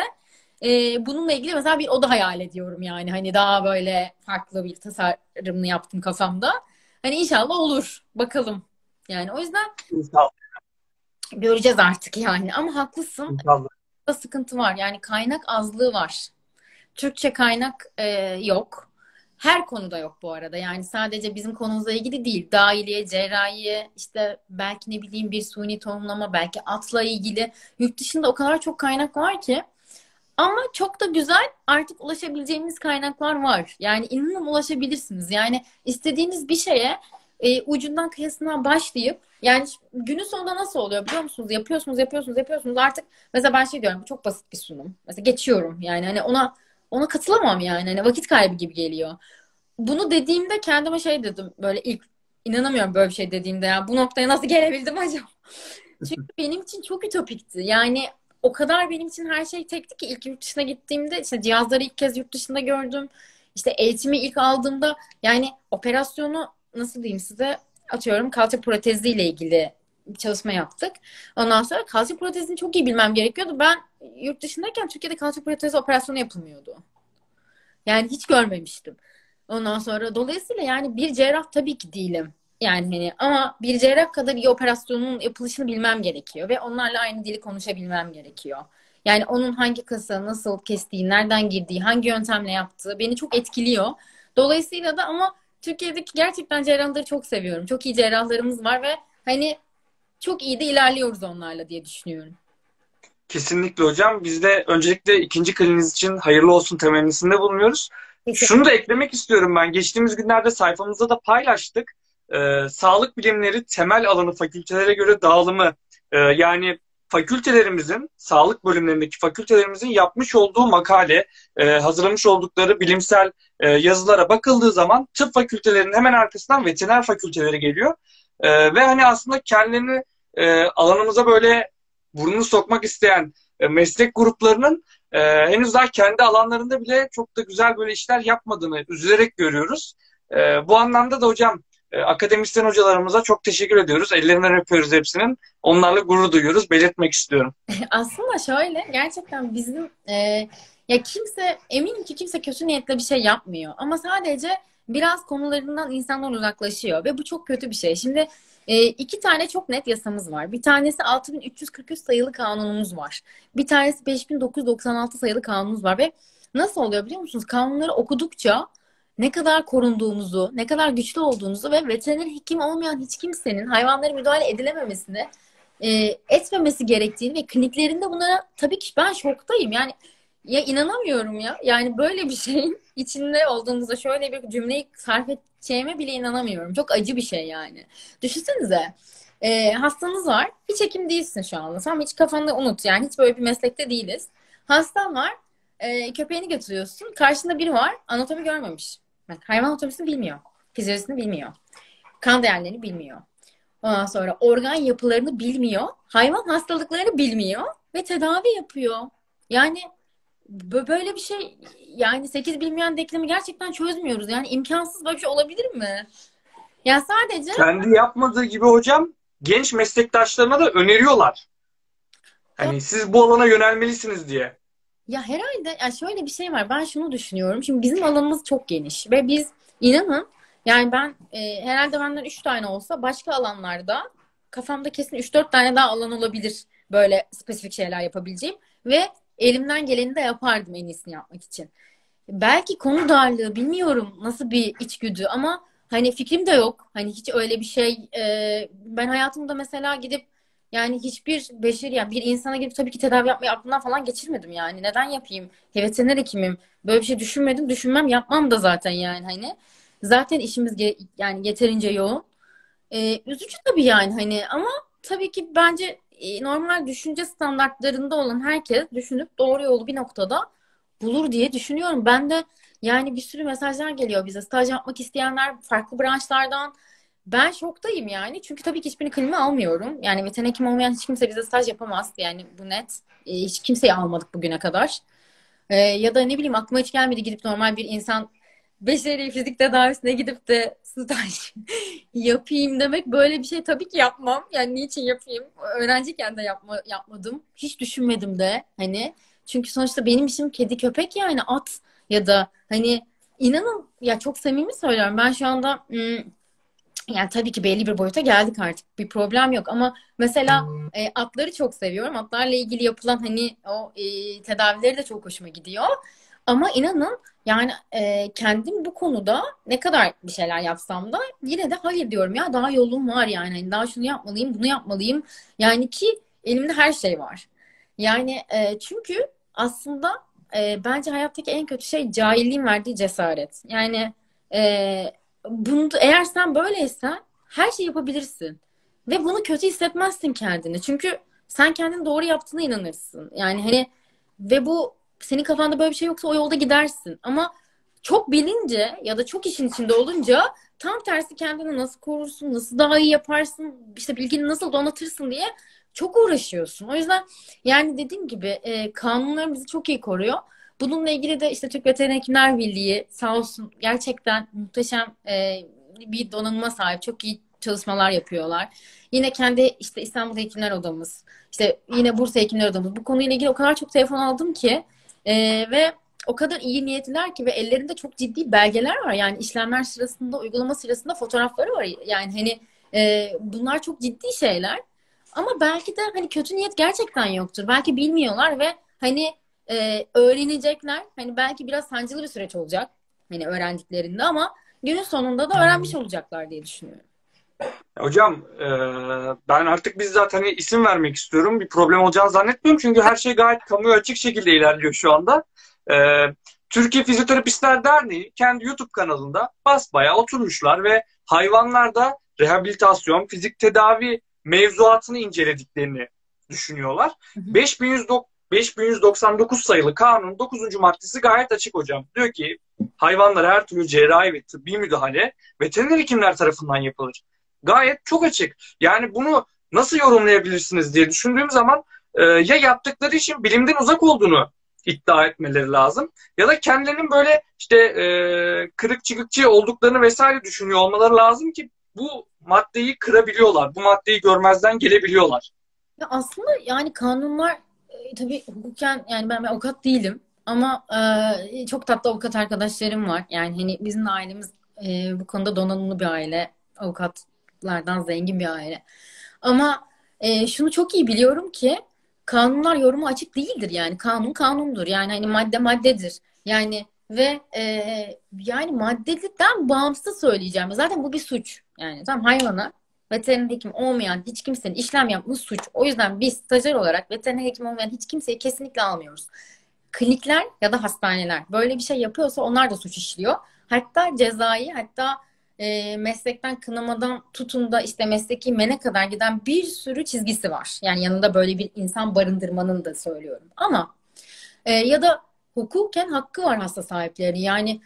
Ee, bununla ilgili mesela bir oda hayal ediyorum yani. Hani daha böyle farklı bir tasarımını yaptım kafamda. Hani inşallah olur. Bakalım. Yani o yüzden İnşallah. göreceğiz artık yani. Ama haklısın. İnşallah. Da sıkıntı var. Yani kaynak azlığı var. Türkçe kaynak e, yok. Her konuda yok bu arada. Yani sadece bizim konumuzla ilgili değil. Dahiliye, cerrahiye, işte belki ne bileyim bir suni tohumlama, belki atla ilgili. Yurt dışında o kadar çok kaynak var ki. Ama çok da güzel artık ulaşabileceğimiz kaynaklar var. Yani inanın ulaşabilirsiniz. Yani istediğiniz bir şeye e, ucundan kıyasından başlayıp yani günün sonunda nasıl oluyor biliyor musunuz? Yapıyorsunuz, yapıyorsunuz, yapıyorsunuz. Artık mesela ben şey diyorum, bu çok basit bir sunum. Mesela geçiyorum yani hani ona ona katılamam yani. Hani vakit kaybı gibi geliyor. Bunu dediğimde kendime şey dedim böyle ilk inanamıyorum böyle bir şey dediğimde ya bu noktaya nasıl gelebildim acaba? Çünkü benim için çok ütopikti. Yani o kadar benim için her şey tekti ki ilk yurt dışına gittiğimde işte cihazları ilk kez yurt dışında gördüm. İşte eğitimi ilk aldığımda yani operasyonu nasıl diyeyim size atıyorum kalça proteziyle ilgili bir çalışma yaptık. Ondan sonra kalça protezini çok iyi bilmem gerekiyordu. Ben yurt dışındayken Türkiye'de kalça protezi operasyonu yapılmıyordu. Yani hiç görmemiştim. Ondan sonra dolayısıyla yani bir cerrah tabii ki değilim. Yani hani ama bir cerrah kadar iyi operasyonun yapılışını bilmem gerekiyor ve onlarla aynı dili konuşabilmem gerekiyor. Yani onun hangi kası nasıl kestiği, nereden girdiği, hangi yöntemle yaptığı beni çok etkiliyor. Dolayısıyla da ama Türkiye'deki gerçekten cerrahları çok seviyorum. Çok iyi cerrahlarımız var ve hani çok iyi de ilerliyoruz onlarla diye düşünüyorum. Kesinlikle hocam. Biz de öncelikle ikinci kliniğiniz için hayırlı olsun temennisinde bulunuyoruz. Şunu da eklemek istiyorum ben. Geçtiğimiz günlerde sayfamızda da paylaştık. Ee, sağlık bilimleri temel alanı fakültelere göre dağılımı e, yani fakültelerimizin, sağlık bölümlerindeki fakültelerimizin yapmış olduğu makale, e, hazırlamış oldukları bilimsel e, yazılara bakıldığı zaman tıp fakültelerinin hemen arkasından veteriner fakülteleri geliyor. E, ve hani aslında kendilerini e, alanımıza böyle burnunu sokmak isteyen e, meslek gruplarının e, henüz daha kendi alanlarında bile çok da güzel böyle işler yapmadığını üzülerek görüyoruz. E, bu anlamda da hocam e, akademisyen hocalarımıza çok teşekkür ediyoruz. Ellerinden öpüyoruz hepsinin. Onlarla gurur duyuyoruz. Belirtmek istiyorum. Aslında şöyle gerçekten bizim e, ya kimse eminim ki kimse kötü niyetle bir şey yapmıyor ama sadece biraz konularından insanlar uzaklaşıyor ve bu çok kötü bir şey. Şimdi e, iki tane çok net yasamız var. Bir tanesi altı bin üç yüz kırk üç sayılı kanunumuz var. Bir tanesi beş bin dokuz yüz doksan altı sayılı kanunumuz var ve nasıl oluyor biliyor musunuz? Kanunları okudukça ne kadar korunduğumuzu, ne kadar güçlü olduğumuzu ve veteriner hekim olmayan hiç kimsenin hayvanlara müdahale edilememesini e, etmemesi gerektiğini ve kliniklerinde bunlara tabii ki ben şoktayım. Yani ya inanamıyorum ya. Yani böyle bir şeyin içinde olduğumuzda şöyle bir cümleyi sarf edeceğime bile inanamıyorum. Çok acı bir şey yani. Düşünsenize. E, hastanız var. Hiç hekim değilsin şu anda. Tamam hiç kafanda unut. Yani hiç böyle bir meslekte değiliz. Hastan var. E, köpeğini götürüyorsun. Karşında biri var. Anatomi görmemiş. Bak, hayvan anatomisini bilmiyor. Fizyolojisini bilmiyor. Kan değerlerini bilmiyor. Ondan sonra organ yapılarını bilmiyor. Hayvan hastalıklarını bilmiyor ve tedavi yapıyor. Yani bö- böyle bir şey yani sekiz bilmeyen denklemi gerçekten çözmüyoruz. Yani imkansız böyle bir şey olabilir mi? Ya sadece Kendi yapmadığı gibi hocam genç meslektaşlarına da öneriyorlar. ya, Hani siz bu alana yönelmelisiniz diye. ya herhalde ya şöyle bir şey var. Ben şunu düşünüyorum. Şimdi bizim alanımız çok geniş ve biz inanın yani ben e, herhalde benden üç tane olsa başka alanlarda kafamda kesin üç dört tane daha alan olabilir. Böyle spesifik şeyler yapabileceğim ve elimden geleni de yapardım en iyisini yapmak için. Belki konu darlığı bilmiyorum nasıl bir içgüdü ama hani fikrim de yok. Hani hiç öyle bir şey e, ben hayatımda mesela gidip yani hiçbir beşer yani bir insana gidip tabii ki tedavi yapmayı aklımdan falan geçirmedim yani. Neden yapayım? Veteriner hekimim. Böyle bir şey düşünmedim. Düşünmem yapmam da zaten yani hani. Zaten işimiz ge- yani yeterince yoğun. E, üzücü tabii yani hani ama tabii ki bence e, normal düşünce standartlarında olan herkes düşünüp doğru yolu bir noktada bulur diye düşünüyorum. Ben de yani bir sürü mesajlar geliyor bize. Staj yapmak isteyenler farklı branşlardan. Ben şoktayım yani. Çünkü tabii ki hiçbirini kliniğe almıyorum. Yani veteriner hekim olmayan hiç kimse bize staj yapamaz. Yani bu net. E, hiç kimseyi almadık bugüne kadar. E, ya da ne bileyim aklıma hiç gelmedi gidip normal bir insan beşeri fizik tedavisine gidip de staj yapayım demek böyle bir şey tabii ki yapmam. Yani niçin yapayım? Öğrenciyken de yapma, yapmadım. Hiç düşünmedim de hani. Çünkü sonuçta benim işim kedi köpek yani at ya da hani inanın ya çok samimi söylüyorum. Ben şu anda ım, yani tabii ki belli bir boyuta geldik artık. Bir problem yok ama mesela e, atları çok seviyorum. Atlarla ilgili yapılan hani o e, tedavileri de çok hoşuma gidiyor. Ama inanın yani e, kendim bu konuda ne kadar bir şeyler yapsam da yine de hayır diyorum ya daha yolum var yani. Hani daha şunu yapmalıyım, bunu yapmalıyım. Yani ki elimde her şey var. Yani e, çünkü aslında e, bence hayattaki en kötü şey cahilliğin verdiği cesaret. Yani e, bunu, eğer sen böyleysen her şeyi yapabilirsin. Ve bunu kötü hissetmezsin kendini. Çünkü sen kendini doğru yaptığına inanırsın. Yani hani ve bu senin kafanda böyle bir şey yoksa o yolda gidersin. Ama çok bilince ya da çok işin içinde olunca tam tersi kendini nasıl korursun, nasıl daha iyi yaparsın, işte bilgini nasıl donatırsın diye çok uğraşıyorsun. O yüzden yani dediğim gibi e, kanunlar bizi çok iyi koruyor. Bununla ilgili de işte Türk Veteriner Hekimler Birliği sağ olsun gerçekten muhteşem e, bir donanıma sahip. Çok iyi çalışmalar yapıyorlar. Yine kendi işte İstanbul Hekimler Odamız, işte yine Bursa Hekimler Odamız. Bu konuyla ilgili o kadar çok telefon aldım ki e, ve o kadar iyi niyetliler ki ve ellerinde çok ciddi belgeler var. Yani işlemler sırasında, uygulama sırasında fotoğrafları var. Yani hani e, bunlar çok ciddi şeyler. Ama belki de hani kötü niyet gerçekten yoktur. Belki bilmiyorlar ve hani e, öğrenecekler. Hani belki biraz sancılı bir süreç olacak. Hani öğrendiklerinde ama günün sonunda da öğrenmiş olacaklar diye düşünüyorum. Hocam e, ben artık bizzat hani isim vermek istiyorum. Bir problem olacağını zannetmiyorum. Çünkü her şey gayet kamuya açık şekilde ilerliyor şu anda. E, Türkiye Fizyoterapistler Derneği kendi YouTube kanalında basbayağı oturmuşlar ve hayvanlarda rehabilitasyon, fizik tedavi mevzuatını incelediklerini düşünüyorlar. Hı hı. beş bin yüz dok- beş bin yüz doksan dokuz sayılı kanunun dokuzuncu maddesi gayet açık hocam. Diyor ki hayvanlara her türlü cerrahi ve tıbbi müdahale veteriner hekimler tarafından yapılır. Gayet çok açık. Yani bunu nasıl yorumlayabilirsiniz diye düşündüğüm zaman e, ya yaptıkları işin bilimden uzak olduğunu iddia etmeleri lazım ya da kendilerinin böyle işte e, kırık çıkıkçı olduklarını vesaire düşünüyor olmaları lazım ki bu maddeyi kırabiliyorlar. Bu maddeyi görmezden gelebiliyorlar. Ya aslında yani kanunlar e, tabii hukuken yani ben, ben avukat değilim ama e, çok tatlı avukat arkadaşlarım var. Yani hani bizim de ailemiz e, bu konuda donanımlı bir aile. Avukatlardan zengin bir aile. Ama e, şunu çok iyi biliyorum ki kanunlar yoruma açık değildir yani. Kanun kanundur. Yani hani madde maddedir. Yani ve e, yani maddeden bağımsız söyleyeceğim. Zaten bu bir suç. Yani tam hayvana veteriner hekim olmayan hiç kimsenin işlem yapması suç. O yüzden biz stajyer olarak veteriner hekim olmayan hiç kimseyi kesinlikle almıyoruz. Klinikler ya da hastaneler böyle bir şey yapıyorsa onlar da suç işliyor. Hatta cezai, hatta e, meslekten kınamadan tutun da işte mesleki mene kadar giden bir sürü çizgisi var. Yani yanında böyle bir insan barındırmanın da söylüyorum. Ama e, ya da hukuken hakkı var hasta sahipleri. Yani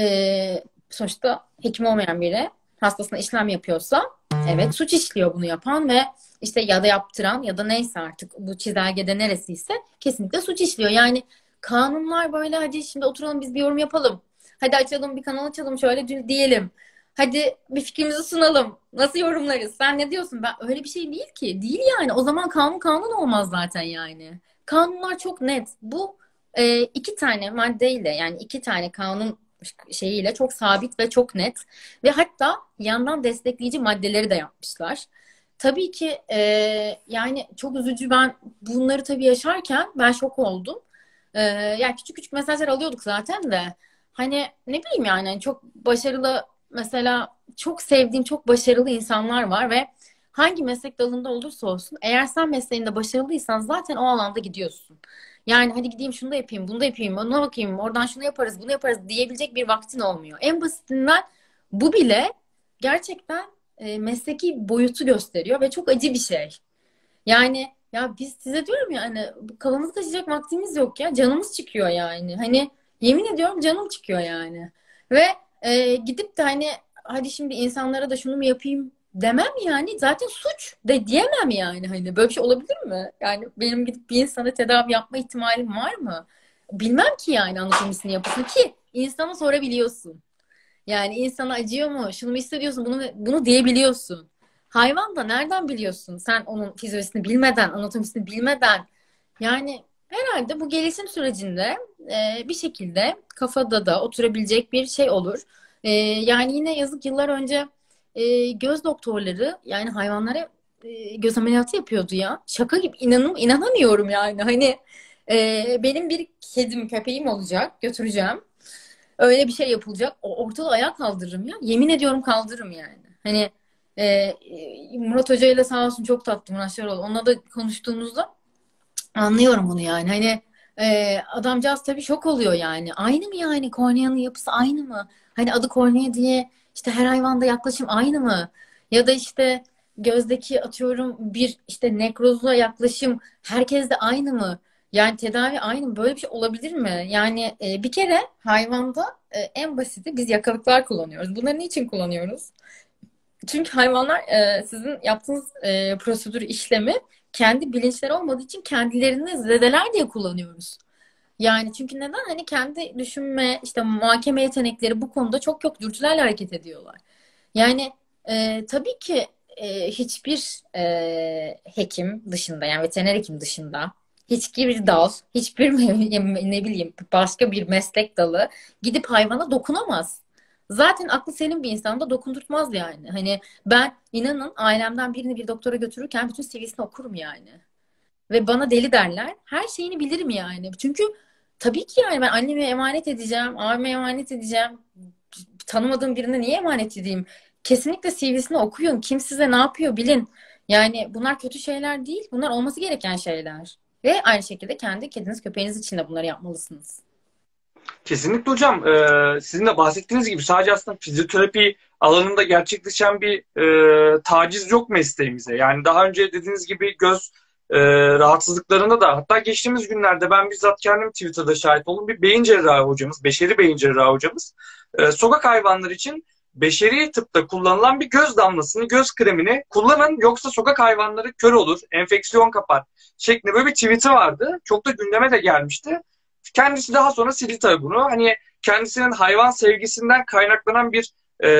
e, sonuçta hekim olmayan biri hastasına işlem yapıyorsa evet suç işliyor bunu yapan ve işte ya da yaptıran ya da neyse artık bu çizelgede neresiyse kesinlikle suç işliyor. Yani kanunlar böyle hadi şimdi oturalım biz bir yorum yapalım. Hadi açalım bir kanal açalım şöyle diyelim. Hadi bir fikrimizi sunalım. Nasıl yorumlarız? Sen ne diyorsun? Ben öyle bir şey değil ki. Değil yani. O zaman kanun kanun olmaz zaten yani. Kanunlar çok net. Bu e, iki tane maddeyle yani iki tane kanun şeyiyle çok sabit ve çok net. Ve hatta yandan destekleyici maddeleri de yapmışlar. Tabii ki e, yani çok üzücü ben bunları tabii yaşarken ben şok oldum. E, yani küçük küçük mesajlar alıyorduk zaten de. Hani ne bileyim yani çok başarılı mesela çok sevdiğim çok başarılı insanlar var ve hangi meslek dalında olursa olsun eğer sen mesleğinde başarılıysan zaten o alanda gidiyorsun. Yani hadi gideyim şunu da yapayım, bunu da yapayım, ona bakayım, oradan şunu yaparız, bunu yaparız diyebilecek bir vaktin olmuyor. En basitinden bu bile gerçekten e, mesleki boyutu gösteriyor ve çok acı bir şey. Yani ya biz size diyorum yani kafamızı taşıyacak vaktimiz yok ya. Canımız çıkıyor yani. Hani yemin ediyorum canım çıkıyor yani. Ve e, gidip de hani hadi şimdi insanlara da şunu mu yapayım demem yani. Zaten suç de diyemem yani. Hani böyle bir şey olabilir mi? Yani benim gidip bir insana tedavi yapma ihtimalim var mı? Bilmem ki yani anatomisini yapasın ki insana sorabiliyorsun. Yani insana acıyor mu? Şunu mu hissediyorsun? Bunu bunu diyebiliyorsun. Hayvan da nereden biliyorsun? Sen onun fizyolojisini bilmeden, anatomisini bilmeden. Yani herhalde bu gelişim sürecinde e, bir şekilde kafada da oturabilecek bir şey olur. E, yani yine yazık yıllar önce e, göz doktorları yani hayvanlara e, göz ameliyatı yapıyordu ya. Şaka gibi inanım inanamıyorum yani. Hani e, benim bir kedim, köpeğim olacak, götüreceğim. Öyle bir şey yapılacak. O ortalığı ayağa kaldırırım ya. Yemin ediyorum kaldırırım yani. Hani e, e, Murat Hoca ile sağ olsun çok tatlı Murat Şaroğlu. Onunla da konuştuğumuzda anlıyorum onu yani. Hani Ee, adamcağız tabii şok oluyor yani. Aynı mı yani? Korneanın yapısı aynı mı? Hani adı kornea diye işte her hayvanda yaklaşım aynı mı? Ya da işte gözdeki atıyorum bir işte nekrozla yaklaşım herkes de aynı mı? Yani tedavi aynı mı? Böyle bir şey olabilir mi? Yani e, bir kere hayvanda e, en basiti biz yakalıklar kullanıyoruz. Bunları niçin kullanıyoruz? Çünkü hayvanlar e, sizin yaptığınız e, prosedür işlemi kendi bilinçleri olmadığı için kendilerini zedeler diye kullanıyoruz. Yani çünkü neden? Hani kendi düşünme, işte muhakeme yetenekleri bu konuda çok yok. Dürtülerle hareket ediyorlar. Yani e, tabii ki e, hiçbir e, hekim dışında, yani veteriner hekim dışında hiçbir dal, hiçbir ne bileyim başka bir meslek dalı gidip hayvana dokunamaz. Zaten aklı selim bir insan da dokundurtmaz yani. Hani ben inanın ailemden birini bir doktora götürürken bütün C V'sini okurum yani. Ve bana deli derler. Her şeyini bilirim yani. Çünkü tabii ki yani ben anneme emanet edeceğim, abime emanet edeceğim. Tanımadığım birine niye emanet edeyim? Kesinlikle C V'sini okuyun. Kim size ne yapıyor bilin. Yani bunlar kötü şeyler değil. Bunlar olması gereken şeyler. Ve aynı şekilde kendi kediniz, köpeğiniz için de bunları yapmalısınız. Kesinlikle hocam. Ee, sizin de bahsettiğiniz gibi sadece aslında fizyoterapi alanında gerçekleşen bir e, taciz yok mesleğimize. Yani daha önce dediğiniz gibi göz e, rahatsızlıklarında da, hatta geçtiğimiz günlerde ben bizzat kendim Twitter'da şahit oldum. Bir beyin cerrahı hocamız, beşeri beyin cerrahı hocamız e, sokak hayvanları için beşeri tıpta kullanılan bir göz damlasını, göz kremini kullanın yoksa sokak hayvanları kör olur, enfeksiyon kapar şeklinde böyle bir tweet'i vardı. Çok da gündeme de gelmişti. Kendisi daha sonra sildi tabii bunu. Hani kendisinin hayvan sevgisinden kaynaklanan bir e,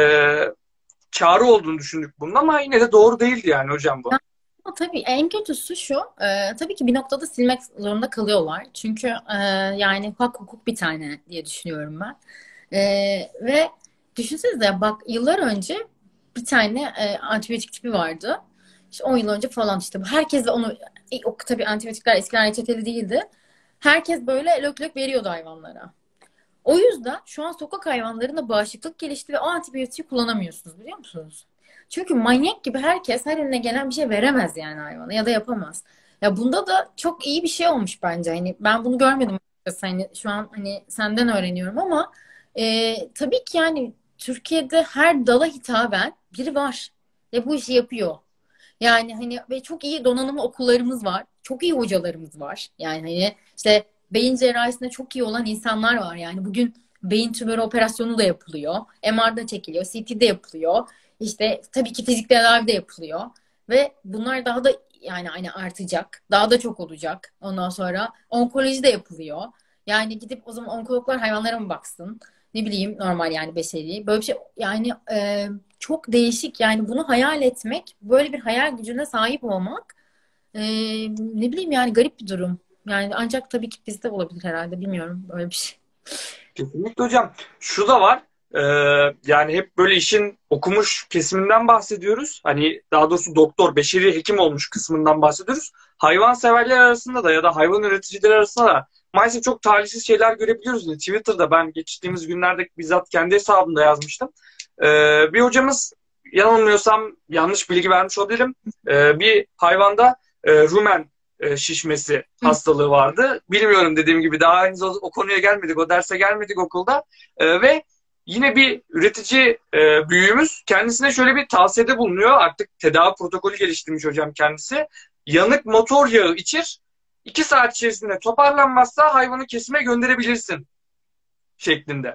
çağrı olduğunu düşündük bunun, ama yine de doğru değildi yani hocam bu. Ama tabii en kötüsü şu, e, tabii ki bir noktada silmek zorunda kalıyorlar. Çünkü e, yani hak hukuk bir tane diye düşünüyorum ben. E, ve düşünsenize bak yıllar önce bir tane e, antibiyotik tipi vardı. İşte on yıl önce falan işte. Herkes de onu, e, o tabii antibiyotikler eskiden reçeteli değildi. Herkes böyle lök lök veriyordu hayvanlara. O yüzden şu an sokak hayvanlarında bağışıklık gelişti ve o antibiyotiği kullanamıyorsunuz biliyor musunuz? Çünkü manyak gibi herkes her eline gelen bir şey veremez yani hayvana ya da yapamaz. Ya bunda da çok iyi bir şey olmuş bence. Hani ben bunu görmedim açıkçası. Hani şu an hani senden öğreniyorum ama e, tabii ki yani Türkiye'de her dala hitaben biri var ve bu işi yapıyor. Yani hani ve çok iyi donanımlı okullarımız var. Çok iyi hocalarımız var. Yani hani işte beyin cerrahisinde çok iyi olan insanlar var. Yani bugün beyin tümörü operasyonu da yapılıyor. M R'da çekiliyor. C T'de yapılıyor. İşte tabii ki fizik tedavi de yapılıyor. Ve bunlar daha da yani hani artacak. Daha da çok olacak. Ondan sonra onkoloji de yapılıyor. Yani gidip o zaman onkologlar hayvanlara mı baksın? Ne bileyim normal yani beşeri. Böyle bir şey yani e, çok değişik. Yani bunu hayal etmek, böyle bir hayal gücüne sahip olmak e, ne bileyim yani garip bir durum. Yani ancak tabii ki bizde olabilir herhalde. Bilmiyorum böyle bir şey. Kesinlikle hocam. Şu da var. Ee, yani hep böyle işin okumuş kesiminden bahsediyoruz. Hani daha doğrusu doktor, beşeri hekim olmuş kısmından bahsediyoruz. Hayvan severler arasında da ya da hayvan üreticileri arasında da maalesef çok talihsiz şeyler görebiliyoruz. Yani Twitter'da ben geçtiğimiz günlerde bizzat kendi hesabımda yazmıştım. Ee, bir hocamız, yanılmıyorsam yanlış bilgi vermiş olabilirim. Ee, bir hayvanda e, rumen e, şişmesi Hı. hastalığı vardı. Bilmiyorum, dediğim gibi daha henüz o, o konuya gelmedik, o derse gelmedik okulda. E, ve yine bir üretici e, büyüğümüz kendisine şöyle bir tavsiyede bulunuyor. Artık tedavi protokolü geliştirmiş hocam kendisi. Yanık motor yağı içir. iki saat içerisinde toparlanmazsa hayvanı kesime gönderebilirsin şeklinde.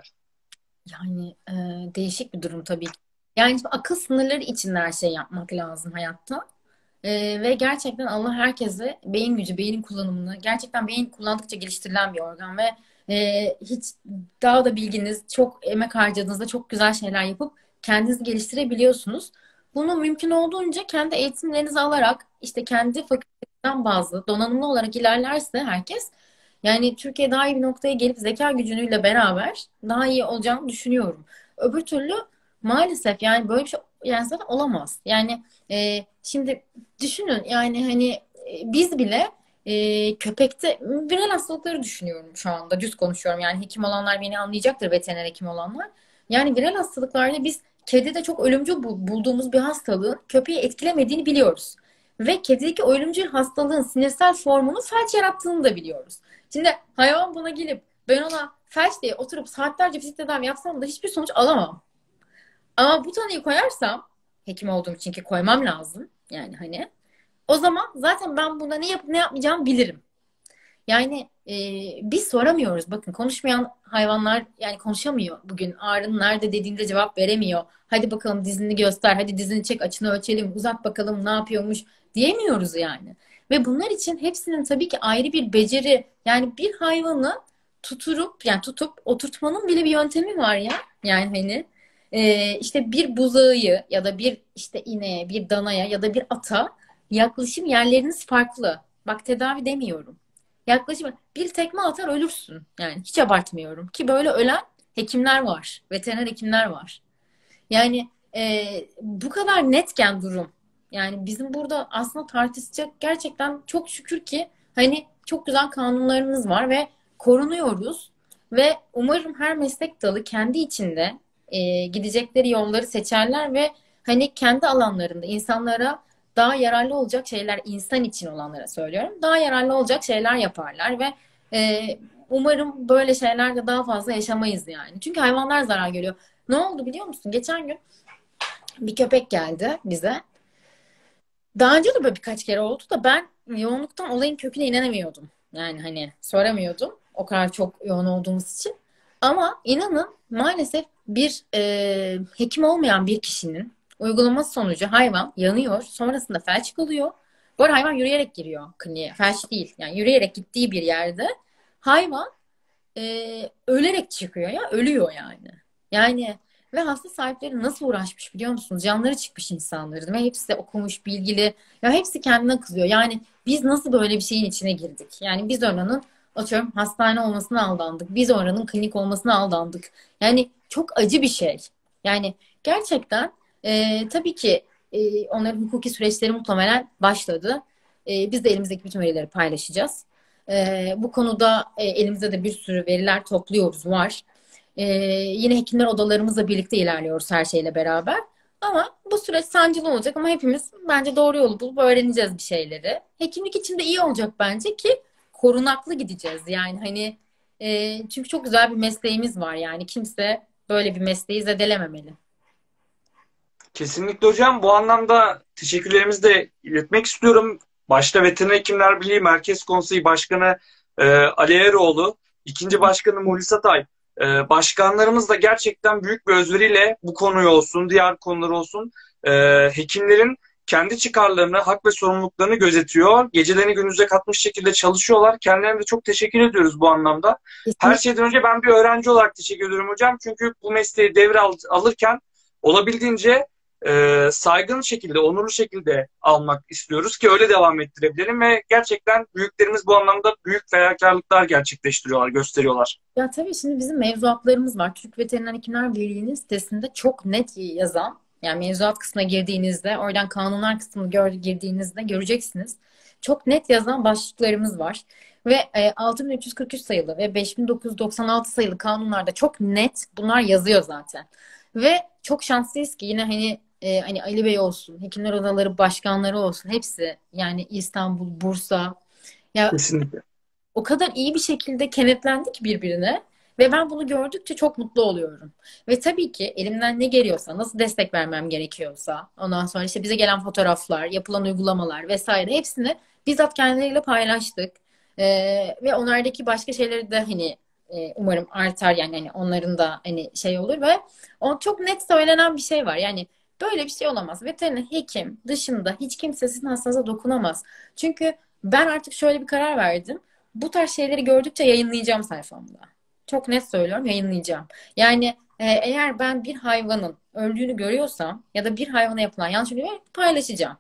Yani e, değişik bir durum tabii ki. Yani akıl sınırları içinde her şey yapmak lazım hayatta. E, ve gerçekten Allah herkese beyin gücü, beynin kullanımını gerçekten beyin kullandıkça geliştirilen bir organ ve e, hiç daha da bilginiz, çok emek harcadığınızda çok güzel şeyler yapıp kendinizi geliştirebiliyorsunuz. Bunu mümkün olduğunca kendi eğitimlerinizi alarak işte kendi fakültesinden bazı donanımlı olarak ilerlerse herkes yani Türkiye daha iyi bir noktaya gelip zeka gücüyle beraber daha iyi olacağını düşünüyorum. Öbür türlü maalesef yani böyle bir şey yani zaten olamaz. Yani e, şimdi düşünün yani hani e, biz bile e, köpekte viral hastalıkları düşünüyorum şu anda. Düz konuşuyorum yani hekim olanlar beni anlayacaktır, veteriner hekim olanlar. Yani viral hastalıklarda biz kedide çok ölümcül bu- bulduğumuz bir hastalığın köpeği etkilemediğini biliyoruz. Ve kedideki ölümcül hastalığın sinirsel formunu felç yarattığını da biliyoruz. Şimdi hayvan bana gelip ben ona felç diye oturup saatlerce fizik tedavi yapsam da hiçbir sonuç alamam. Ama bu tanıyı koyarsam, hekim olduğum için ki koymam lazım. Yani hani o zaman zaten ben buna ne yapıp ne yapmayacağımı bilirim. Yani e, biz soramıyoruz. Bakın konuşmayan hayvanlar yani konuşamıyor bugün. Ağrın nerede dediğinde cevap veremiyor. Hadi bakalım dizini göster. Hadi dizini çek, açını ölçelim. Uzat bakalım ne yapıyormuş diyemiyoruz yani. Ve bunlar için hepsinin tabii ki ayrı bir beceri. Yani bir hayvanı tuturup yani tutup oturtmanın bile bir yöntemi var ya. Yani hani e, işte bir buzağıyı ya da bir işte ineğe, bir danaya ya da bir ata yaklaşım yerleriniz farklı. Bak tedavi demiyorum. Yaklaşık bir tekme atar ölürsün. Yani hiç abartmıyorum. Ki böyle ölen hekimler var. Veteriner hekimler var. Yani e, bu kadar netken durum. Yani bizim burada aslında tartışacak gerçekten çok şükür ki hani çok güzel kanunlarımız var ve korunuyoruz. Ve umarım her meslek dalı kendi içinde e, gidecekleri yolları seçerler ve hani kendi alanlarında insanlara daha yararlı olacak şeyler, insan için olanlara söylüyorum, daha yararlı olacak şeyler yaparlar ve e, umarım böyle şeylerle daha fazla yaşamayız yani. Çünkü hayvanlar zarar görüyor. Ne oldu biliyor musun? Geçen gün bir köpek geldi bize. Daha önce de böyle birkaç kere oldu da ben yoğunluktan olayın köküne inanamıyordum. Yani hani soramıyordum. O kadar çok yoğun olduğumuz için. Ama inanın maalesef bir e, hekim olmayan bir kişinin uygulaması sonucu hayvan yanıyor. Sonrasında felç kalıyor. Bu arada hayvan yürüyerek giriyor kliniğe. Felç değil. Yani yürüyerek gittiği bir yerde hayvan e, ölerek çıkıyor ya. Ölüyor yani. Yani ve hasta sahipleri nasıl uğraşmış biliyor musunuz? Canları çıkmış insanların ve hepsi de okumuş, bilgili. Ya hepsi kendine kızıyor. Yani biz nasıl böyle bir şeyin içine girdik? Yani biz oranın atıyorum hastane olmasına aldandık. Biz oranın klinik olmasına aldandık. Yani çok acı bir şey. Yani gerçekten e, tabii ki e, onların hukuki süreçleri muhtemelen başladı. E, biz de elimizdeki bütün verileri paylaşacağız. E, bu konuda e, elimizde de bir sürü veriler topluyoruz, var. Ee, yine hekimler odalarımızla birlikte ilerliyoruz her şeyle beraber. Ama bu süreç sancılı olacak ama hepimiz bence doğru yolu bulup öğreneceğiz bir şeyleri. Hekimlik için de iyi olacak bence ki korunaklı gideceğiz. Yani hani e, çünkü çok güzel bir mesleğimiz var yani kimse böyle bir mesleği zedelememeli. Kesinlikle hocam. Bu anlamda teşekkürlerimizi de iletmek istiyorum. Başta Veteriner Hekimler Birliği Merkez Konseyi Başkanı e, Ali Eroğlu, ikinci başkanı Muhlis Atay, e, başkanlarımız da gerçekten büyük bir özveriyle bu konuyu olsun, diğer konular olsun, e, hekimlerin kendi çıkarlarını, hak ve sorumluluklarını gözetiyor. Gecelerini gündüze katmış şekilde çalışıyorlar. Kendilerine de çok teşekkür ediyoruz bu anlamda. Her Kesinlikle. şeyden önce ben bir öğrenci olarak teşekkür ediyorum hocam. Çünkü bu mesleği devre alırken olabildiğince e, saygın şekilde, onurlu şekilde almak istiyoruz ki öyle devam ettirebilelim ve gerçekten büyüklerimiz bu anlamda büyük fedakarlıklar gerçekleştiriyorlar, gösteriyorlar. Ya tabii şimdi bizim mevzuatlarımız var. Türk Veteriner Hekimler Birliği'nin sitesinde çok net yazan, yani mevzuat kısmına girdiğinizde, oradan kanunlar kısmını gör, girdiğinizde göreceksiniz. Çok net yazan başlıklarımız var. Ve e, altı bin üç yüz kırk üç sayılı ve beş bin dokuz yüz doksan altı sayılı kanunlarda çok net bunlar yazıyor zaten. Ve çok şanslıyız ki yine hani e, hani Ali Bey olsun, Hekimler Odaları başkanları olsun hepsi yani İstanbul, Bursa ya Kesinlikle. o kadar iyi bir şekilde kenetlendik birbirine ve ben bunu gördükçe çok mutlu oluyorum. Ve tabii ki elimden ne geliyorsa, nasıl destek vermem gerekiyorsa, ondan sonra işte bize gelen fotoğraflar, yapılan uygulamalar vesaire hepsini bizzat kendileriyle paylaştık. Ee, ve onlardaki başka şeyleri de hani e, umarım artar yani hani onların da hani şey olur ve o çok net söylenen bir şey var. Yani böyle bir şey olamaz. Veteriner hekim dışında hiç kimse sizin hastanıza dokunamaz. Çünkü ben artık şöyle bir karar verdim. Bu tarz şeyleri gördükçe yayınlayacağım sayfamda. Çok net söylüyorum yayınlayacağım. Yani e, eğer ben bir hayvanın öldüğünü görüyorsam ya da bir hayvana yapılan yanlış bir şey paylaşacağım.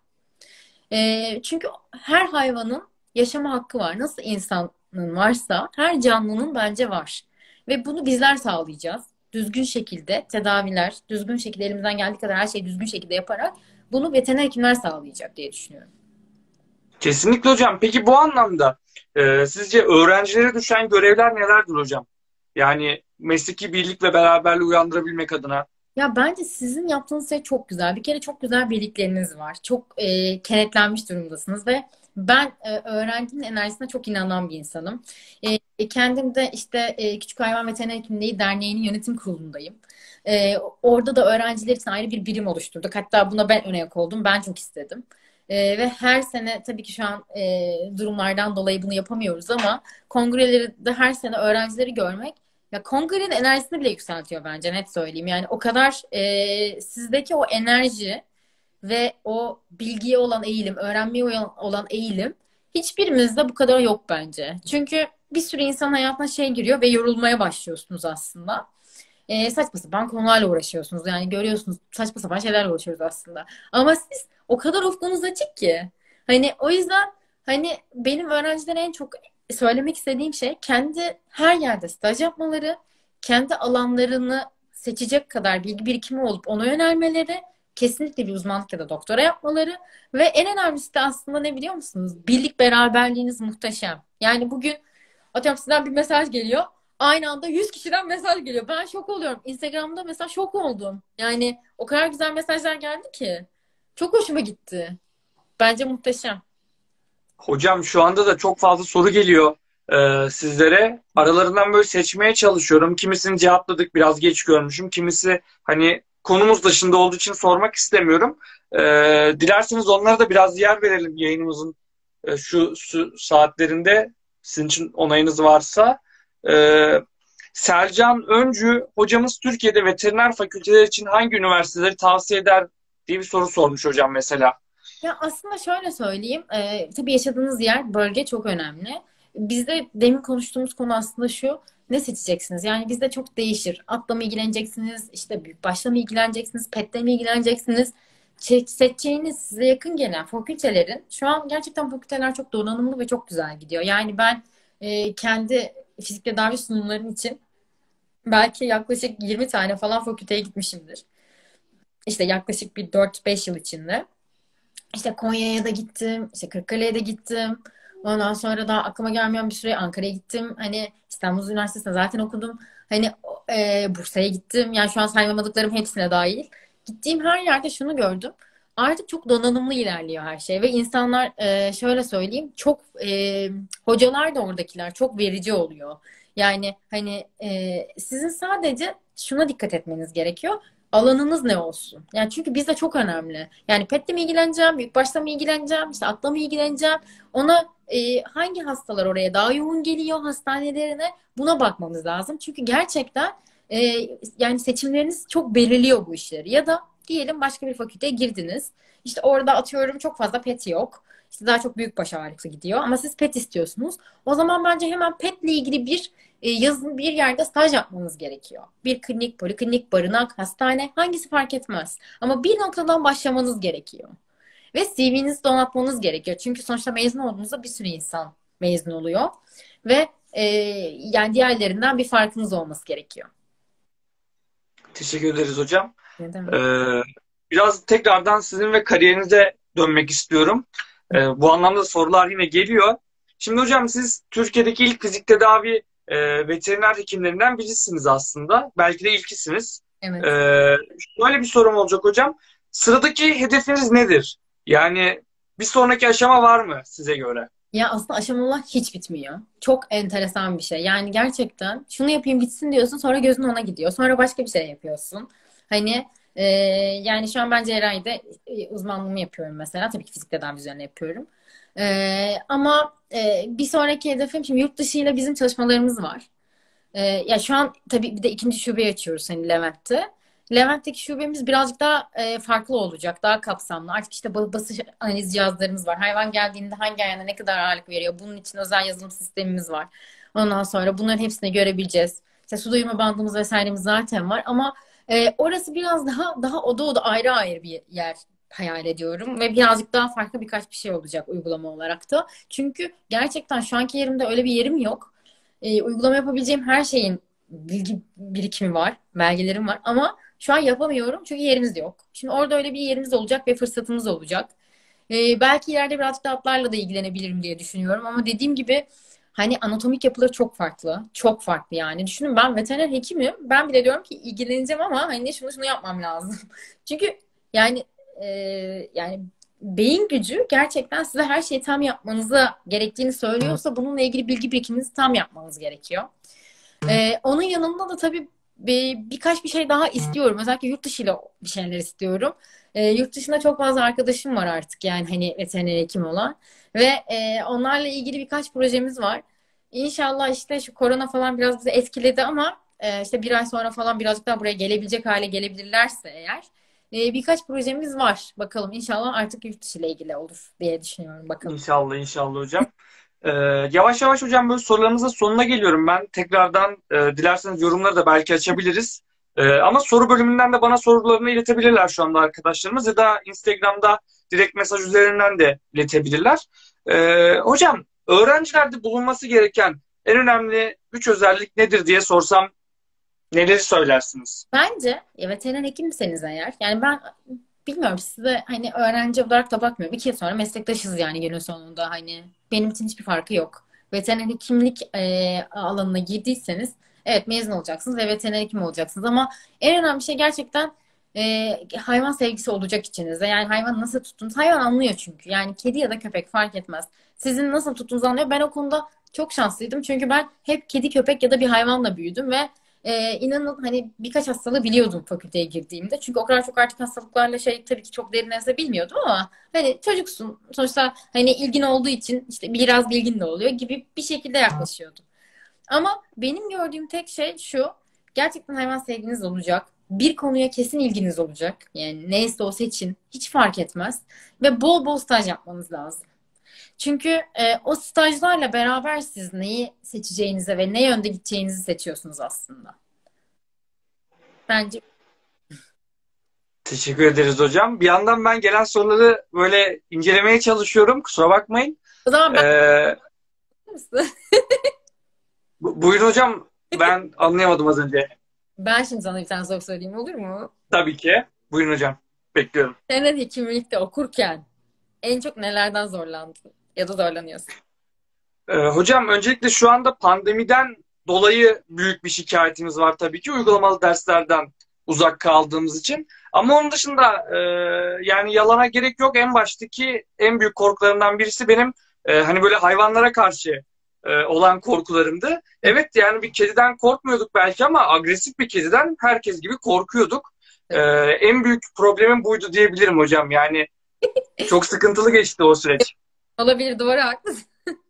E, çünkü her hayvanın yaşama hakkı var. Nasıl insanın varsa her canlının bence var. Ve bunu bizler sağlayacağız. Düzgün şekilde tedaviler, düzgün şekilde elimizden geldiği kadar her şeyi düzgün şekilde yaparak bunu veteriner hekimler sağlayacak diye düşünüyorum. Kesinlikle hocam. Peki bu anlamda e, sizce öğrencilere düşen görevler nelerdir hocam? Yani mesleki birlik ve beraberliği uyandırabilmek adına. Ya bence sizin yaptığınız şey çok güzel. Bir kere çok güzel birlikleriniz var. Çok e, kenetlenmiş durumdasınız ve ben e, öğrencinin enerjisine çok inanan bir insanım. E, e, kendim de işte e, Küçük Hayvan Veteriner Hekimliği Derneği'nin yönetim kurulundayım. E, orada da öğrenciler için ayrı bir birim oluşturduk. Hatta buna ben ön ayak oldum. Ben çok istedim. E, ve her sene tabii ki şu an e, durumlardan dolayı bunu yapamıyoruz ama kongreleri de her sene öğrencileri görmek ya kongrenin enerjisini bile yükseltiyor bence net söyleyeyim. Yani o kadar e, sizdeki o enerji ve o bilgiye olan eğilim, öğrenmeye olan, olan eğilim hiçbirimizde bu kadar yok bence. Çünkü bir sürü insan hayatına şey giriyor ve yorulmaya başlıyorsunuz aslında. E, saçma sapan konularla uğraşıyorsunuz. Yani görüyorsunuz saçma sapan şeylerle uğraşıyoruz aslında. Ama siz o kadar ufkunuz açık ki. Hani o yüzden hani benim öğrencilere en çok söylemek istediğim şey kendi her yerde staj yapmaları, kendi alanlarını seçecek kadar bilgi birikimi olup ona yönelmeleri, kesinlikle bir uzmanlık ya da doktora yapmaları ve en önemlisi de aslında ne biliyor musunuz? Birlik beraberliğiniz muhteşem. Yani bugün atıyorum sizden bir mesaj geliyor. Aynı anda yüz kişiden mesaj geliyor. Ben şok oluyorum. Instagram'da mesela şok oldum. Yani o kadar güzel mesajlar geldi ki. Çok hoşuma gitti. Bence muhteşem. Hocam şu anda da çok fazla soru geliyor e, sizlere. Aralarından böyle seçmeye çalışıyorum. Kimisini cevapladık, biraz geç görmüşüm. Kimisi hani konumuz dışında olduğu için sormak istemiyorum. E, dilerseniz onlara da biraz yer verelim yayınımızın e, şu, şu saatlerinde. Sizin için onayınız varsa. E, Selcan Öncü hocamız Türkiye'de veteriner fakülteler için hangi üniversiteleri tavsiye eder diye bir soru sormuş hocam mesela. Ya aslında şöyle söyleyeyim. E, tabii yaşadığınız yer, bölge çok önemli. Bizde demin konuştuğumuz konu aslında şu. Ne seçeceksiniz? Yani bizde çok değişir. Atla mı ilgileneceksiniz? İşte büyükbaşla mı ilgileneceksiniz? Petle mi ilgileneceksiniz? Çe- Seçeceğiniz size yakın gelen fakültelerin şu an gerçekten fakülteler çok donanımlı ve çok güzel gidiyor. Yani ben e, kendi fizik tedavi sunumlarım için belki yaklaşık yirmi tane falan fakülteye gitmişimdir. İşte yaklaşık bir dört beş yıl içinde. İşte Konya'ya da gittim, işte Kırıkkale'ye de gittim. Ondan sonra da aklıma gelmeyen bir süre Ankara'ya gittim. Hani İstanbul Üniversitesi'nde zaten okudum. Hani e, Bursa'ya gittim. Yani şu an saymamadıklarım hepsine dahil. Gittiğim her yerde şunu gördüm. Artık çok donanımlı ilerliyor her şey ve insanlar e, şöyle söyleyeyim çok e, hocalar da oradakiler çok verici oluyor. Yani hani e, sizin sadece şuna dikkat etmeniz gerekiyor. Alanınız ne olsun? Yani çünkü bizde çok önemli. Yani petle mi ilgileneceğim, büyükbaşla mı ilgileneceğim, işte atla mı ilgileneceğim? Ona e, hangi hastalar oraya daha yoğun geliyor hastanelerine? Buna bakmamız lazım. Çünkü gerçekten e, yani seçimleriniz çok belirliyor bu işleri. Ya da diyelim başka bir fakülteye girdiniz. İşte orada atıyorum çok fazla pet yok. İşte daha çok büyükbaş ağırlıklı gidiyor. Ama siz pet istiyorsunuz. O zaman bence hemen petle ilgili bir e, yazın bir yerde staj yapmanız gerekiyor. Bir klinik, poliklinik, barınak, hastane hangisi fark etmez. Ama bir noktadan başlamanız gerekiyor. Ve C V'nizi donatmanız gerekiyor. Çünkü sonuçta mezun olduğunuzda bir sürü insan mezun oluyor. Ve e, yani diğerlerinden bir farkınız olması gerekiyor. Teşekkür ederiz hocam. Ne demek? Ee, Biraz tekrardan sizin ve kariyerinize dönmek istiyorum. Ee, bu anlamda sorular yine geliyor. Şimdi hocam siz Türkiye'deki ilk fizik tedavi e, veteriner hekimlerinden birisiniz aslında. Belki de ilkisiniz. Ee, Evet. Şöyle bir sorum olacak hocam. Sıradaki hedefiniz nedir? Yani bir sonraki aşama var mı size göre? Ya aslında aşamalar hiç bitmiyor. Çok enteresan bir şey. Yani gerçekten şunu yapayım bitsin diyorsun sonra gözün ona gidiyor. Sonra başka bir şey yapıyorsun. Hani e, yani şu an ben cerrahide e, uzmanlığımı yapıyorum mesela. Tabii ki fizik tedavi üzerine yapıyorum. E, ama e, bir sonraki hedefim şimdi yurt dışı ile bizim çalışmalarımız var. Ee, ya şu an tabii bir de ikinci şubeyi açıyoruz hani Levent'te. Levent'teki şubemiz birazcık daha e, farklı olacak, daha kapsamlı. Artık işte ba- basınç analiz cihazlarımız var. Hayvan geldiğinde hangi ayağına ne kadar ağırlık veriyor? Bunun için özel yazılım sistemimiz var. Ondan sonra bunların hepsini görebileceğiz. İşte su duyma bandımız vesairemiz zaten var ama e, orası biraz daha daha oda oda ayrı ayrı bir yer hayal ediyorum ve birazcık daha farklı birkaç bir şey olacak uygulama olarak da. Çünkü gerçekten şu anki yerimde öyle bir yerim yok e, uygulama yapabileceğim her şeyin bilgi birikimi var, belgelerim var ama şu an yapamıyorum çünkü yerimiz yok. Şimdi orada öyle bir yerimiz olacak ve fırsatımız olacak. E, belki ileride birazcık da atlarla da ilgilenebilirim diye düşünüyorum ama dediğim gibi hani anatomik yapıları çok farklı. Çok farklı yani. Düşünün, ben veteriner hekimim. Ben bile diyorum ki ilgileneceğim ama hani şunu şunu yapmam lazım. Çünkü yani e, yani beyin gücü gerçekten size her şeyi tam yapmanızı gerektiğini söylüyorsa bununla ilgili bilgi birikiminizi tam yapmanız gerekiyor. Ee, onun yanında da tabii bir, birkaç bir şey daha istiyorum. Özellikle yurt dışıyla bir şeyler istiyorum. Ee, yurt dışında çok fazla arkadaşım var artık, yani hani veteriner hekim olan. Ve e, onlarla ilgili birkaç projemiz var. İnşallah işte şu korona falan biraz bizi etkiledi ama e, işte bir ay sonra falan birazcık daha buraya gelebilecek hale gelebilirlerse eğer e, birkaç projemiz var. Bakalım, inşallah artık yurt dışı ile ilgili olur diye düşünüyorum. Bakalım. İnşallah, inşallah hocam. Ee, yavaş yavaş hocam böyle sorularımızın sonuna geliyorum ben. Tekrardan e, dilerseniz yorumları da belki açabiliriz. E, ama soru bölümünden de bana sorularını iletebilirler şu anda arkadaşlarımız, ya da Instagram'da direkt mesaj üzerinden de iletebilirler. E, hocam, öğrencilerde bulunması gereken en önemli üç özellik nedir diye sorsam neleri söylersiniz? Bence ya veteriner hekimseniz eğer, yani ben bilmiyorum, size hani öğrenci olarak da bakmıyorum. İki yıl sonra meslektaşız yani günün sonunda, hani benim için hiçbir farkı yok. Veteriner hekimlik e, alanına girdiyseniz evet mezun olacaksınız ve veteriner hekim olacaksınız ama en önemli şey gerçekten e, hayvan sevgisi olacak içinizde. Yani hayvan nasıl tuttuğunuz, hayvan anlıyor çünkü. Yani kedi ya da köpek fark etmez. Sizin nasıl tuttuğunuzu anlıyor. Ben o konuda çok şanslıydım çünkü ben hep kedi, köpek ya da bir hayvanla büyüdüm ve ee, inanın hani birkaç hastalığı biliyordum fakülteye girdiğimde. Çünkü o kadar çok artık hastalıklarla şey tabii ki çok derinlemesine bilmiyordum ama hani çocuksun. Sonuçta hani ilgin olduğu için işte biraz bilgin de oluyor gibi bir şekilde yaklaşıyordum. Ama benim gördüğüm tek şey şu. Gerçekten hayvan sevginiz olacak. Bir konuya kesin ilginiz olacak. Yani neyse o seçin. Hiç fark etmez. Ve bol bol staj yapmanız lazım. Çünkü e, o stajlarla beraber siz neyi seçeceğinize ve ne yönde gideceğinizi seçiyorsunuz aslında. Bence. Teşekkür ederiz hocam. Bir yandan ben gelen soruları böyle incelemeye çalışıyorum. Kusura bakmayın. O zaman ben Ee, bu- buyurun hocam. Ben anlayamadım az önce. ben şimdi sana bir tane soru sorayım, olur mu? Tabii ki. Buyurun hocam. Bekliyorum. Sen de hekimlikte okurken en çok nelerden zorlandın ya da zorlanıyorsun? Ee, hocam, öncelikle şu anda pandemiden dolayı büyük bir şikayetimiz var tabii ki. Uygulamalı derslerden uzak kaldığımız için. Ama onun dışında e, yani yalana gerek yok. En baştaki en büyük korkularımdan birisi benim e, hani böyle hayvanlara karşı e, olan korkularımdı. Evet, yani bir kediden korkmuyorduk belki ama agresif bir kediden herkes gibi korkuyorduk. E, en büyük problemim buydu diyebilirim hocam. Yani çok sıkıntılı geçti o süreç. Olabilir, doğru, haklısın.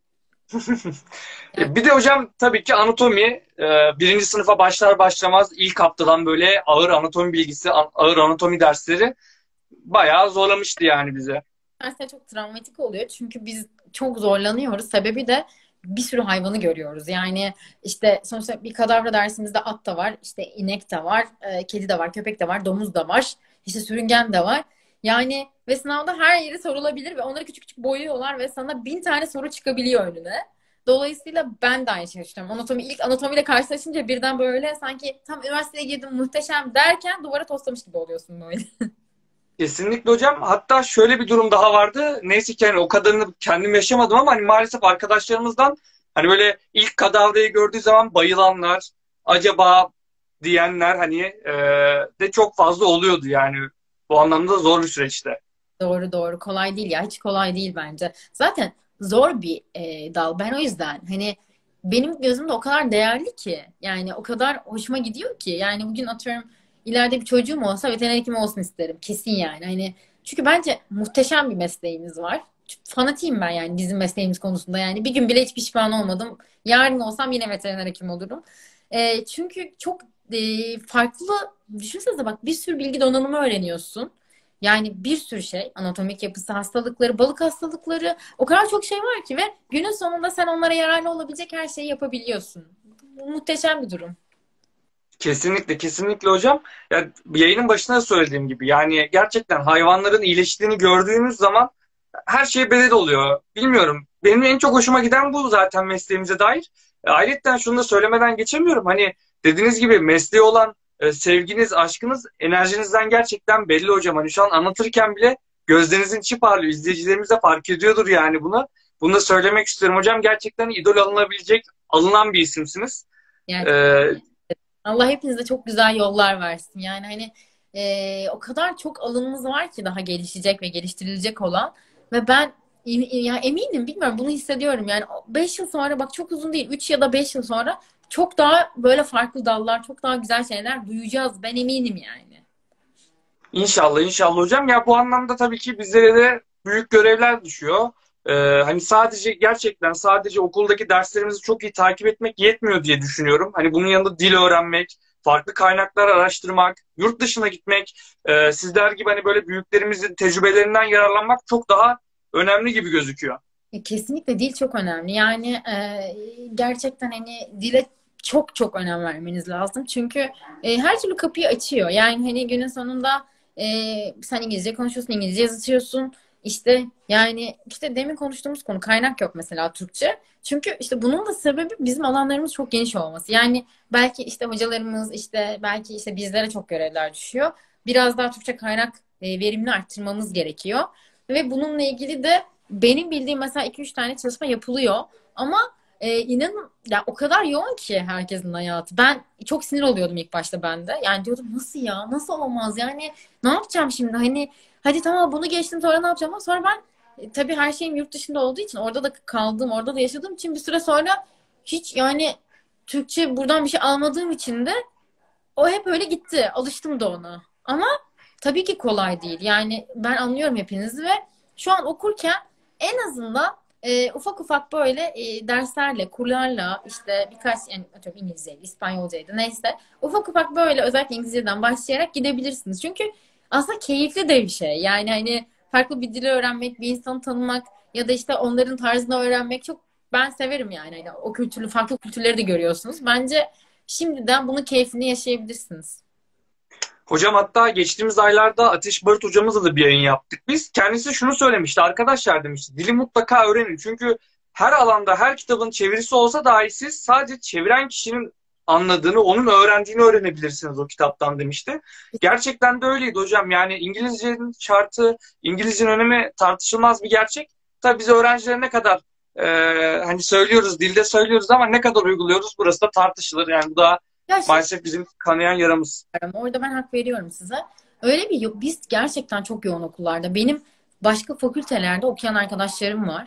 Yani, Bir de hocam tabii ki anatomi. Ee, birinci sınıfa başlar başlamaz ilk haftadan böyle ağır anatomi bilgisi, ağır anatomi dersleri bayağı zorlamıştı yani bize. üniversite çok travmatik oluyor çünkü biz çok zorlanıyoruz. Sebebi de bir sürü hayvanı görüyoruz. Yani işte sonuçta bir kadavra dersimizde at da var, işte inek de var, e, kedi de var, köpek de var, domuz da var, işte sürüngen de var. Yani ve sınavda her yeri sorulabilir ve onları küçük küçük boyuyorlar ve sana bin tane soru çıkabiliyor önüne. Dolayısıyla ben de aynı şeyi düşünüyorum. Anatomi, ilk anatomiyle karşılaşınca birden böyle sanki tam üniversiteye girdim muhteşem derken duvara toslamış gibi oluyorsun böyle. Kesinlikle hocam. Hatta şöyle bir durum daha vardı. Neyse ki hani o kadarını kendim yaşamadım ama hani maalesef arkadaşlarımızdan hani böyle ilk kadavrayı gördüğü zaman bayılanlar, acaba diyenler hani e, de çok fazla oluyordu yani. Bu anlamda zor bir süreçti. Doğru doğru, kolay değil ya, hiç kolay değil bence. Zaten zor bir e, dal. Ben o yüzden hani benim gözümde o kadar değerli ki, yani o kadar hoşuma gidiyor ki, yani bugün atıyorum ileride bir çocuğum olsa veteriner hekim olsun isterim kesin yani. Hani çünkü bence muhteşem bir mesleğimiz var. Fanatiyim ben yani bizim mesleğimiz konusunda, yani bir gün bile hiç pişman olmadım. Yarın olsam yine veteriner hekim olurum. E, çünkü çok e, farklı, düşünsenize bak, bir sürü bilgi donanımı öğreniyorsun. Yani bir sürü şey, anatomik yapısı, hastalıkları, balık hastalıkları, o kadar çok şey var ki ve günün sonunda sen onlara yararlı olabilecek her şeyi yapabiliyorsun. Bu muhteşem bir durum. Kesinlikle, kesinlikle hocam. Ya, yayının başında da söylediğim gibi yani gerçekten hayvanların iyileştiğini gördüğümüz zaman her şey bedel oluyor. Bilmiyorum. Benim en çok hoşuma giden bu zaten mesleğimize dair. E, ayrıca şunu da söylemeden geçemiyorum. Hani dediğiniz gibi mesleğe olan e, sevginiz, aşkınız enerjinizden gerçekten belli hocam. Hani şu an anlatırken bile gözlerinizin içi parlıyor. İzleyicilerimiz de fark ediyordur yani bunu. Bunu da söylemek istiyorum hocam. Gerçekten idol alınabilecek, alınan bir isimsiniz. Gerçekten. Ee, Allah hepinize çok güzel yollar versin. Yani hani e, o kadar çok alanımız var ki daha gelişecek ve geliştirilecek olan ve ben ya eminim bilmiyorum bunu hissediyorum. Yani beş yıl sonra bak çok uzun değil üç ya da beş yıl sonra çok daha böyle farklı dallar, çok daha güzel şeyler duyacağız. Ben eminim yani. İnşallah inşallah hocam. Ya bu anlamda tabii ki bizlere de büyük görevler düşüyor. Ee, hani sadece gerçekten sadece okuldaki derslerimizi çok iyi takip etmek yetmiyor diye düşünüyorum. Hani bunun yanında dil öğrenmek, farklı kaynaklar araştırmak, yurt dışına gitmek, e, sizler gibi hani böyle büyüklerimizin tecrübelerinden yararlanmak çok daha önemli gibi gözüküyor. E, Kesinlikle dil çok önemli. Yani e, gerçekten hani dile çok çok önem vermeniz lazım. Çünkü e, her türlü kapıyı açıyor. Yani hani günün sonunda e, sen İngilizce konuşuyorsun, İngilizce yazıyorsun. İşte yani işte demin konuştuğumuz konu kaynak yok mesela Türkçe. Çünkü işte bunun da sebebi bizim alanlarımız çok geniş olması. Yani belki işte hocalarımız işte belki işte bizlere çok görevler düşüyor. Biraz daha Türkçe kaynak e, verimini arttırmamız gerekiyor. Ve bununla ilgili de benim bildiğim mesela iki üç tane çalışma yapılıyor. Ama e, inanın ya o kadar yoğun ki herkesin hayatı. Ben çok sinir oluyordum ilk başta ben de. Yani diyordum nasıl ya? Nasıl olmaz? Yani ne yapacağım şimdi? Hani hadi tamam bunu geçtim sonra ne yapacağım? Ama sonra ben e, tabii her şeyim yurt dışında olduğu için orada da kaldım, orada da yaşadığım için bir süre sonra hiç yani Türkçe buradan bir şey almadığım için de o hep öyle gitti. Alıştım da ona. Ama tabii ki kolay değil. Yani ben anlıyorum hepinizi ve şu an okurken en azından e, ufak ufak böyle e, derslerle, kurlarla işte birkaç yani atıyorum İngilizceydi, İspanyolcaydı neyse ufak ufak böyle özellikle İngilizceden başlayarak gidebilirsiniz. Çünkü aslında keyifli de bir şey. Yani hani farklı bir dili öğrenmek, bir insanı tanımak ya da işte onların tarzını öğrenmek çok ben severim yani. Hani o kültürlü, farklı kültürleri de görüyorsunuz. Bence şimdiden bunun keyfini yaşayabilirsiniz. Hocam hatta geçtiğimiz aylarda Ateş Barut hocamızla da bir yayın yaptık biz. Kendisi şunu söylemişti. Arkadaşlar demişti. Dili mutlaka öğrenin. Çünkü her alanda her kitabın çevirisi olsa dahi siz sadece çeviren kişinin anladığını, onun öğrendiğini öğrenebilirsiniz o kitaptan demişti. Gerçekten de öyleydi hocam. Yani İngilizcenin şartı, İngilizcenin önemi tartışılmaz bir gerçek. Tabii biz öğrencilere ne kadar e, hani söylüyoruz, dilde söylüyoruz ama ne kadar uyguluyoruz burası da tartışılır. Yani bu da Ya şey maalesef bizim kanayan yaramız. ama orada ben hak veriyorum size. Öyle bir yo- biz gerçekten çok yoğun okullarda. Benim başka fakültelerde okuyan arkadaşlarım var.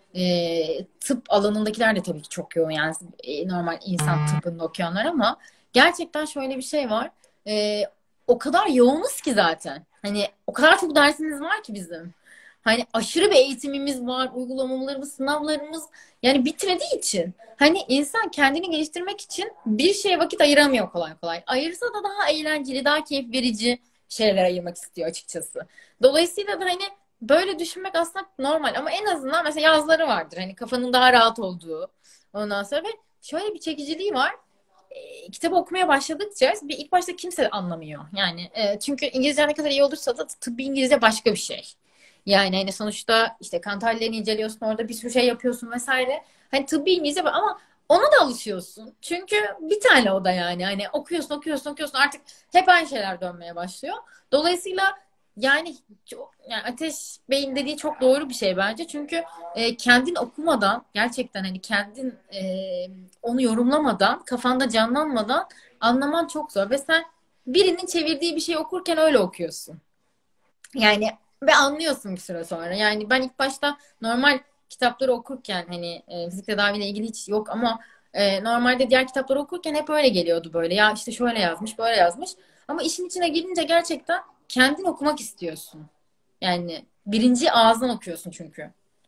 Ee, tıp alanındakiler de tabii ki çok yoğun yani e, normal insan tıbbında okuyanlar ama gerçekten şöyle bir şey var. Ee, O kadar yoğunuz ki zaten. Hani o kadar çok dersimiz var ki bizim. Hani aşırı bir eğitimimiz var, uygulamalarımız, sınavlarımız yani bitmediği için. Hani insan kendini geliştirmek için bir şeye vakit ayıramıyor kolay kolay. Ayırsa da daha eğlenceli, daha keyif verici şeyler ayırmak istiyor açıkçası. Dolayısıyla da hani böyle düşünmek aslında normal ama en azından mesela yazları vardır. Hani kafanın daha rahat olduğu. Ondan sonra ve şöyle bir çekiciliği var. E, kitabı okumaya başladıkça bir ilk başta kimse anlamıyor. Yani e, çünkü İngilizce ne kadar iyi olursa da tıbbi İngilizce başka bir şey. Yani hani sonuçta işte kan tahlillerini inceliyorsun orada bir sürü şey yapıyorsun vesaire. Hani tıbbi İngilizce var ama ona da alışıyorsun. Çünkü bir tane o da yani. Hani okuyorsun okuyorsun okuyorsun artık hep aynı şeyler dönmeye başlıyor. Dolayısıyla yani, yani Ateş Bey'in dediği çok doğru bir şey bence. Çünkü e, kendin okumadan gerçekten hani kendin e, onu yorumlamadan kafanda canlanmadan anlaman çok zor. Ve sen birinin çevirdiği bir şey okurken öyle okuyorsun. Yani ve anlıyorsun bir süre sonra. Yani ben ilk başta normal kitapları okurken hani e, fizik tedaviyle ilgili hiç yok ama e, normalde diğer kitapları okurken hep öyle geliyordu böyle. Ya işte şöyle yazmış, böyle yazmış. Ama işin içine girince gerçekten kendin okumak istiyorsun. Yani birinci ağızdan okuyorsun çünkü.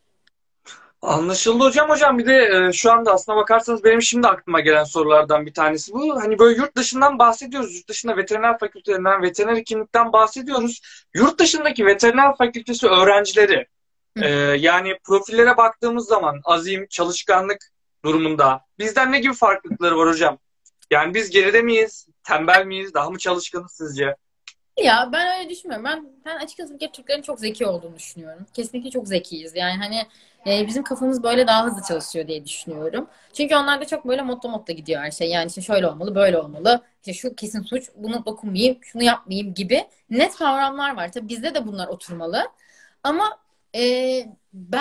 Anlaşıldı hocam. Hocam bir de e, şu anda aslına bakarsanız benim şimdi aklıma gelen sorulardan bir tanesi bu. Hani böyle yurt dışından bahsediyoruz. Yurt dışında veteriner fakültelerinden, veteriner hekimlikten bahsediyoruz. Yurt dışındaki veteriner fakültesi öğrencileri Hı. e, yani profillere baktığımız zaman azim, çalışkanlık durumunda bizden ne gibi farklılıkları var hocam? Yani biz geride miyiz? Tembel miyiz? Daha mı çalışkanız sizce? Ya ben öyle düşünmüyorum. Ben ben açıkçası bir kere Türklerin çok zeki olduğunu düşünüyorum. Kesinlikle çok zekiyiz. Yani hani e, bizim kafamız böyle daha hızlı çalışıyor diye düşünüyorum. Çünkü onlarda çok böyle motto motto gidiyor her şey. Yani işte şöyle olmalı, böyle olmalı. İşte şu kesin suç, bunu dokunmayayım, şunu yapmayayım gibi net kavramlar var. Tabii bizde de bunlar oturmalı. Ama e, ben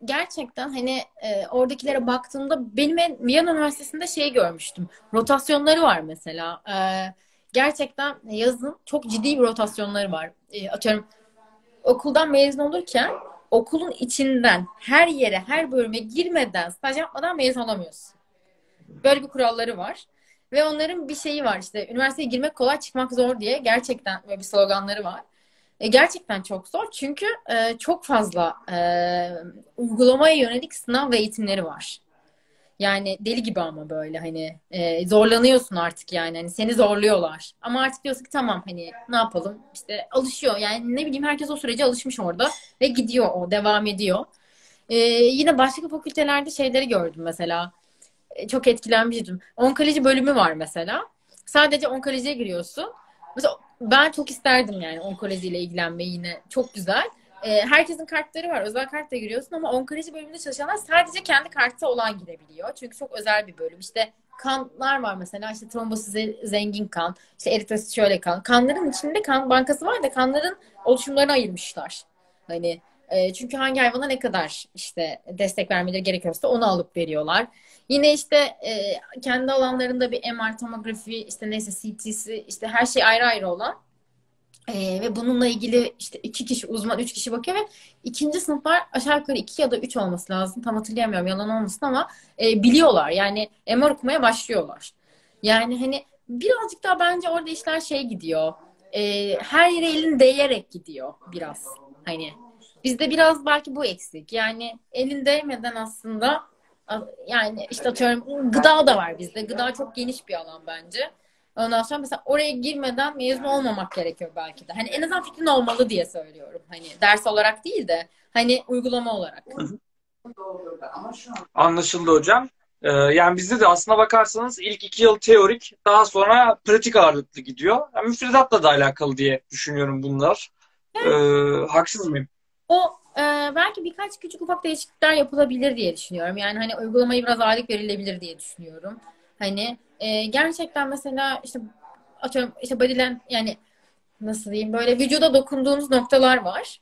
gerçekten hani e, oradakilere baktığımda benim en, Viyana Üniversitesi'nde şey görmüştüm. Rotasyonları var mesela. E, gerçekten yazın çok ciddi bir rotasyonları var. E, atıyorum okuldan mezun olurken okulun içinden her yere, her bölüme girmeden, staj yapmadan mezun olamıyorsun. Böyle bir kuralları var. Ve onların bir şeyi var işte üniversiteye girmek kolay çıkmak zor diye gerçekten böyle bir sloganları var. E, gerçekten çok zor çünkü e, çok fazla e, uygulamaya yönelik sınav ve eğitimleri var. Yani deli gibi ama böyle hani e, zorlanıyorsun artık yani hani seni zorluyorlar. Ama artık diyorsun ki tamam hani ne yapalım işte alışıyor yani ne bileyim herkes o sürece alışmış orada ve gidiyor o devam ediyor. E, yine başka fakültelerde şeyleri gördüm mesela. E, çok etkilenmiştim. Onkoloji bölümü var mesela. Sadece onkolojiye giriyorsun. Mesela ben çok isterdim yani onkolojiyle ilgilenmeyi yine. Çok güzel. E, herkesin kartları var. Özel kartla giriyorsun ama onkoloji bölümünde çalışanlar sadece kendi kartı olan girebiliyor. Çünkü çok özel bir bölüm. İşte kanlar var mesela. İşte trombositi zengin kan, işte eritrosit şöyle kan. Kanların içinde kan bankası var da kanların oluşumlarını ayırmışlar. Hani e, çünkü hangi hayvana ne kadar işte destek vermeleri gerekiyorsa onu alıp veriyorlar. Yine işte e, kendi alanlarında bir M R tomografi, işte neyse C T'si, işte her şey ayrı ayrı olan e, ve bununla ilgili işte iki kişi uzman, üç kişi bakıyor ve ikinci sınıflar aşağı yukarı iki ya da üç olması lazım. Tam hatırlayamıyorum yalan olmasın ama e, biliyorlar. Yani M R okumaya başlıyorlar. Yani hani birazcık daha bence orada işler şey gidiyor. E, her yere elin değerek gidiyor biraz. Hani bizde biraz belki bu eksik. Yani elin değmeden aslında yani işte atıyorum gıda da var bizde. Gıda çok geniş bir alan bence. Ondan sonra mesela oraya girmeden mezun olmamak gerekiyor belki de. Hani en azından fikrin olmalı diye söylüyorum. Hani ders olarak değil de hani uygulama olarak. Anlaşıldı hocam. Ee, yani bizde de aslına bakarsanız ilk iki yıl teorik, daha sonra pratik ağırlıklı gidiyor. Yani müfredatla da alakalı diye düşünüyorum bunlar. Ee, haksız mıyım? O e, belki birkaç küçük ufak değişiklikler yapılabilir diye düşünüyorum. Yani hani uygulamaya biraz ağırlık verilebilir diye düşünüyorum. Hani e, gerçekten mesela işte atıyorum işte bodyland yani nasıl diyeyim böyle vücuda dokunduğumuz noktalar var.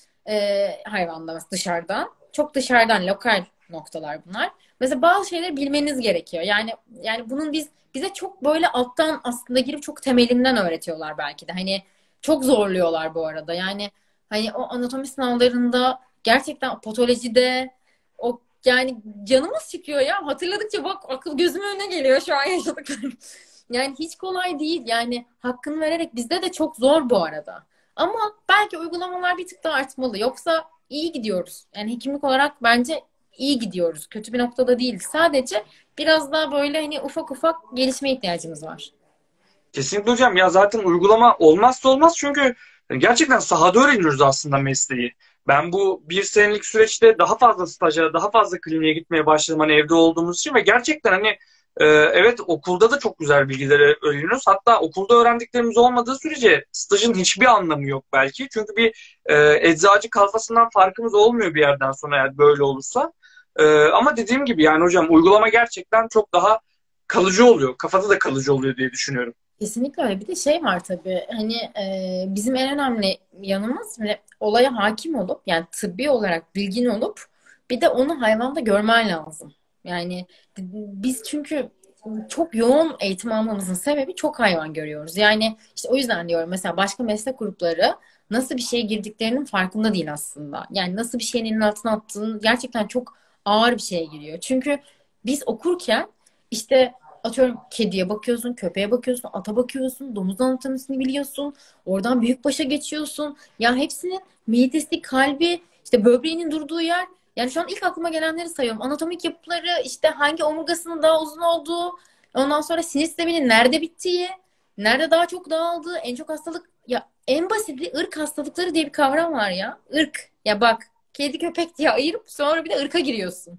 E, hayvanda mesela dışarıdan. Çok dışarıdan lokal noktalar bunlar. Mesela bazı şeyleri bilmeniz gerekiyor. Yani yani bunun biz bize çok böyle alttan aslında girip çok temelinden öğretiyorlar belki de. Hani çok zorluyorlar bu arada. Yani hani o anatomi sınavlarında gerçekten patolojide o yani canımız çıkıyor ya. Hatırladıkça bak akıl gözümün önüne geliyor şu an yaşadıklarım. Yani hiç kolay değil. Yani hakkını vererek bizde de çok zor bu arada. Ama belki uygulamalar bir tık daha artmalı. Yoksa iyi gidiyoruz. Yani hekimlik olarak bence iyi gidiyoruz. Kötü bir noktada değil. Sadece biraz daha böyle hani ufak ufak gelişme ihtiyacımız var. Kesinlikle hocam. Ya zaten uygulama olmazsa olmaz, çünkü gerçekten sahada öğreniyoruz aslında mesleği. Ben bu bir senelik süreçte daha fazla staja, daha fazla kliniğe gitmeye başladım hani evde olduğumuz için ve gerçekten hani e, evet, okulda da çok güzel bilgileri öğreniyoruz. Hatta okulda öğrendiklerimiz olmadığı sürece stajın hiçbir anlamı yok belki. Çünkü bir e, eczacı kalfasından farkımız olmuyor bir yerden sonra eğer böyle olursa. E, ama dediğim gibi yani hocam, uygulama gerçekten çok daha kalıcı oluyor. Kafada da kalıcı oluyor diye düşünüyorum. Kesinlikle öyle. Bir de şey var tabii. Hani e, bizim en önemli yanımız hani olaya hakim olup yani tıbbi olarak bilgin olup bir de onu hayvanda görmen lazım. Yani biz çünkü çok yoğun eğitim almamızın sebebi çok hayvan görüyoruz. Yani işte o yüzden diyorum mesela başka meslek grupları nasıl bir şeye girdiklerinin farkında değil aslında. Yani nasıl bir şeyin elinin altına attığını gerçekten çok ağır bir şeye giriyor. Çünkü biz okurken işte atıyorum kediye bakıyorsun, köpeğe bakıyorsun, ata bakıyorsun, domuz anatomisini biliyorsun. Oradan büyükbaşa geçiyorsun. Ya hepsinin midesi, kalbi, işte böbreğinin durduğu yer. Yani şu an ilk aklıma gelenleri sayıyorum. Anatomik yapıları, işte hangi omurgasının daha uzun olduğu, ondan sonra sinir sisteminin nerede bittiği, nerede daha çok dağıldığı, en çok hastalık ya en basiti ırk hastalıkları diye bir kavram var ya. Irk. Ya bak, kedi köpek diye ayırıp sonra bir de ırka giriyorsun.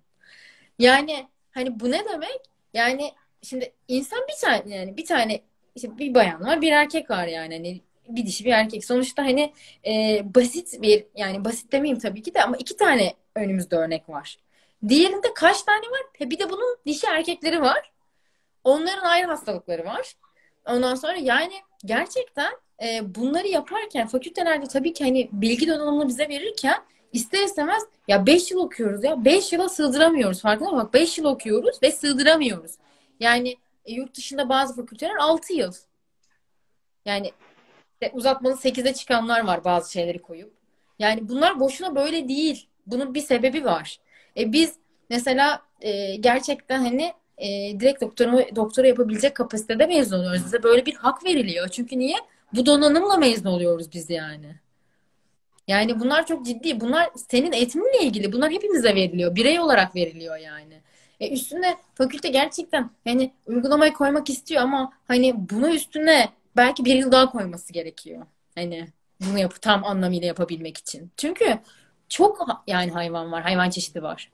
Yani hani bu ne demek? Yani şimdi insan bir tane yani bir tane işte bir bayan var bir erkek var yani hani bir dişi bir erkek. Sonuçta hani e, basit bir yani basit demeyeyim tabii ki de ama iki tane önümüzde örnek var. Diğerinde kaç tane var? He, bir de bunun dişi erkekleri var. Onların ayrı hastalıkları var. Ondan sonra yani gerçekten e, bunları yaparken fakültelerde tabii ki hani bilgi donanımını bize verirken İster istemez ya beş yıl okuyoruz ya. beş yıla sığdıramıyoruz. Farkında mı? Bak beş yıl okuyoruz ve sığdıramıyoruz. Yani e, yurt dışında bazı fakülteler altı yıl. Yani de uzatmalı sekize çıkanlar var bazı şeyleri koyup. Yani bunlar boşuna böyle değil. Bunun bir sebebi var. E biz mesela e, gerçekten hani e, direkt doktora, doktora yapabilecek kapasitede mezun oluyoruz. Bize böyle bir hak veriliyor. Çünkü niye? Bu donanımla mezun oluyoruz biz yani. Yani bunlar çok ciddi. Bunlar senin eğitiminle ilgili. Bunlar hepimize veriliyor. Birey olarak veriliyor yani. E üstüne fakülte gerçekten hani uygulamayı koymak istiyor ama hani bunu üstüne belki bir yıl daha koyması gerekiyor. Hani bunu yap tam anlamıyla yapabilmek için. Çünkü çok ha- yani hayvan var. Hayvan çeşidi var.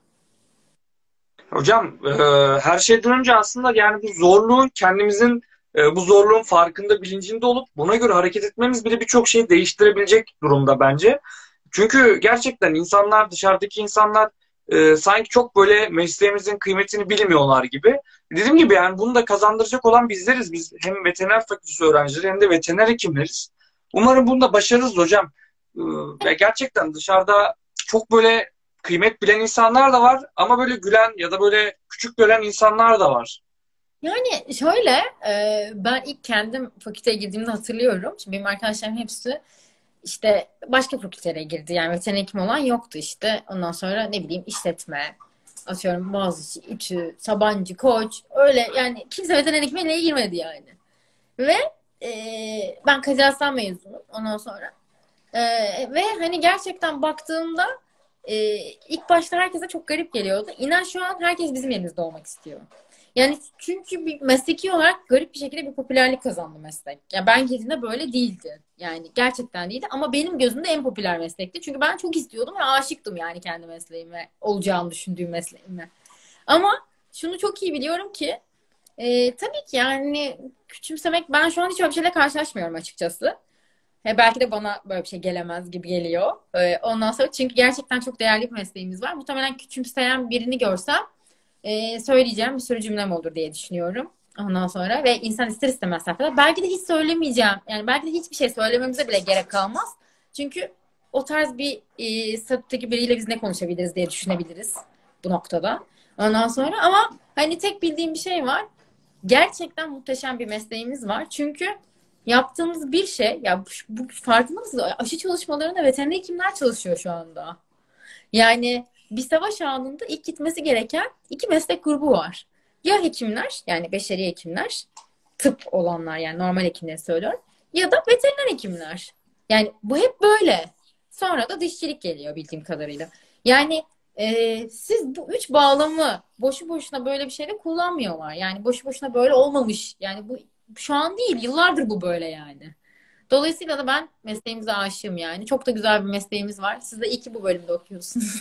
Hocam e, her şeyden önce aslında yani bu zorluğun kendimizin e, bu zorluğun farkında bilincinde olup buna göre hareket etmemiz bile birçok şeyi değiştirebilecek durumda bence. Çünkü gerçekten insanlar dışarıdaki insanlar e, sanki çok böyle mesleğimizin kıymetini bilmiyorlar gibi. Dediğim gibi yani bunu da kazandıracak olan bizleriz. Biz hem veteriner fakültesi öğrencileri hem de veteriner hekimleriz. Umarım bunu da başarırız hocam. E, ve gerçekten dışarıda çok böyle kıymet bilen insanlar da var ama böyle gülen ya da böyle küçük gören insanlar da var. Yani şöyle e, ben ilk kendim fakülteye girdiğimde hatırlıyorum. Şimdi benim arkadaşlarım hepsi İşte başka fakültelere girdi. Yani veteriner hekim olan yoktu işte. Ondan sonra ne bileyim işletme, atıyorum Boğaziçi, İTÜ, Sabancı, Koç. Öyle yani kimse veteriner hekimliğe girmedi yani. Ve e, ben Kadir Hassan mezunum ondan sonra. E, ve hani gerçekten baktığımda e, ilk başta herkese çok garip geliyordu. İnan şu an herkes bizim yerimizde olmak istiyor. Yani çünkü bir mesleki olarak garip bir şekilde bir popülerlik kazandı meslek. Ya ben girdiğimde böyle değildi. Yani gerçekten değildi ama benim gözümde en popüler meslekti. Çünkü ben çok istiyordum ve aşıktım yani kendi mesleğime, olacağını düşündüğüm mesleğime. Ama şunu çok iyi biliyorum ki e, tabii ki yani küçümsemek ben şu an hiç öyle bir şeyle karşılaşmıyorum açıkçası. He, belki de bana böyle bir şey gelemez gibi geliyor. Ee, ondan sonra çünkü gerçekten çok değerli bir mesleğimiz var. Muhtemelen küçümseyen birini görsem e, söyleyeceğim bir sürü cümlem olur diye düşünüyorum. Ondan sonra ve insan ister istemez hakikaten. Belki de hiç söylemeyeceğim. Yani belki de hiçbir şey söylememize bile gerek kalmaz. Çünkü o tarz bir e, statüdeki biriyle biz ne konuşabiliriz diye düşünebiliriz bu noktada. Ondan sonra ama hani tek bildiğim bir şey var. Gerçekten muhteşem bir mesleğimiz var. Çünkü yaptığımız bir şey, ya bu, bu farkında mısınız? Aşı çalışmalarında veteriner hekimler çalışıyor şu anda. Yani bir savaş anında ilk gitmesi gereken iki meslek grubu var. Ya hekimler, yani beşeri hekimler, tıp olanlar yani normal hekimleri söylüyorum. Ya da veteriner hekimler. Yani bu hep böyle. Sonra da dişçilik geliyor bildiğim kadarıyla. Yani e, siz bu üç bağlamı boşu boşuna böyle bir şeyde kullanmıyorlar. Yani boşu boşuna böyle olmamış. Yani bu şu an değil, yıllardır bu böyle yani. Dolayısıyla da ben mesleğimize aşığım yani. Çok da güzel bir mesleğimiz var. Siz de iyi ki bu bölümde okuyorsunuz.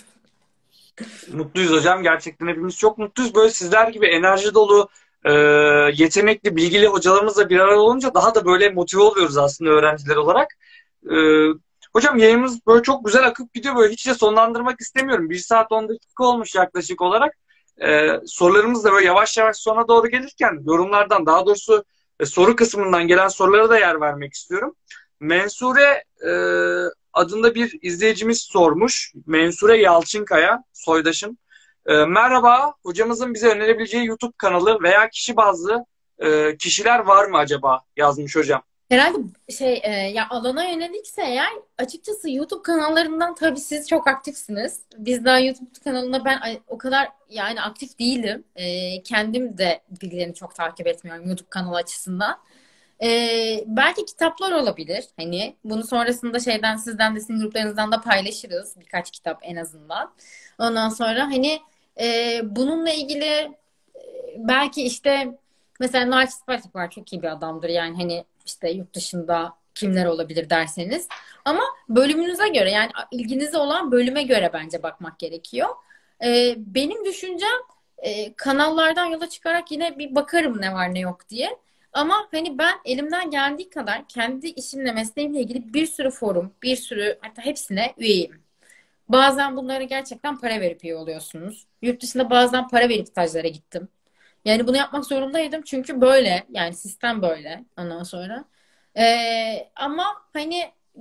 Mutluyuz hocam. Gerçekten hepimiz çok mutluyuz. Böyle sizler gibi enerji dolu, e, yetenekli, bilgili hocalarımızla bir arada olunca daha da böyle motive oluyoruz aslında öğrenciler olarak. E, hocam yayınımız böyle çok güzel akıp gidiyor. Böyle hiç de sonlandırmak istemiyorum. Bir saat on dakika olmuş yaklaşık olarak. E, sorularımız da böyle yavaş yavaş sona doğru gelirken yorumlardan daha doğrusu e, soru kısmından gelen sorulara da yer vermek istiyorum. Mensure e, adında bir izleyicimiz sormuş. Mensure Yalçınkaya, soydaşım. E, merhaba, hocamızın bize önerebileceği YouTube kanalı veya kişi bazlı e, kişiler var mı acaba yazmış hocam. Herhalde şey e, ya alana yönelikse eğer açıkçası YouTube kanallarından tabii siz çok aktifsiniz. Biz daha YouTube kanalında ben a- o kadar yani aktif değilim. E, kendim de birilerini çok takip etmiyorum YouTube kanalı açısından. E, belki kitaplar olabilir. Hani bunu sonrasında şeyden sizden de sizin gruplarınızdan da paylaşırız. Birkaç kitap en azından. Ondan sonra hani e, bununla ilgili e, belki işte mesela Naci Spartak var çok iyi bir adamdır. Yani hani işte yurt dışında kimler olabilir derseniz. Ama bölümünüze göre yani ilginize olan bölüme göre bence bakmak gerekiyor. Ee, benim düşüncem e, kanallardan yola çıkarak yine bir bakarım ne var ne yok diye. Ama hani ben elimden geldiği kadar kendi işimle, mesleğimle ilgili bir sürü forum, bir sürü hatta hepsine üyeyim. Bazen bunlara gerçekten para verip üye oluyorsunuz. Yurt dışında bazen para verip stajlara gittim. Yani bunu yapmak zorundaydım çünkü böyle yani sistem böyle ondan sonra. Ee, ama hani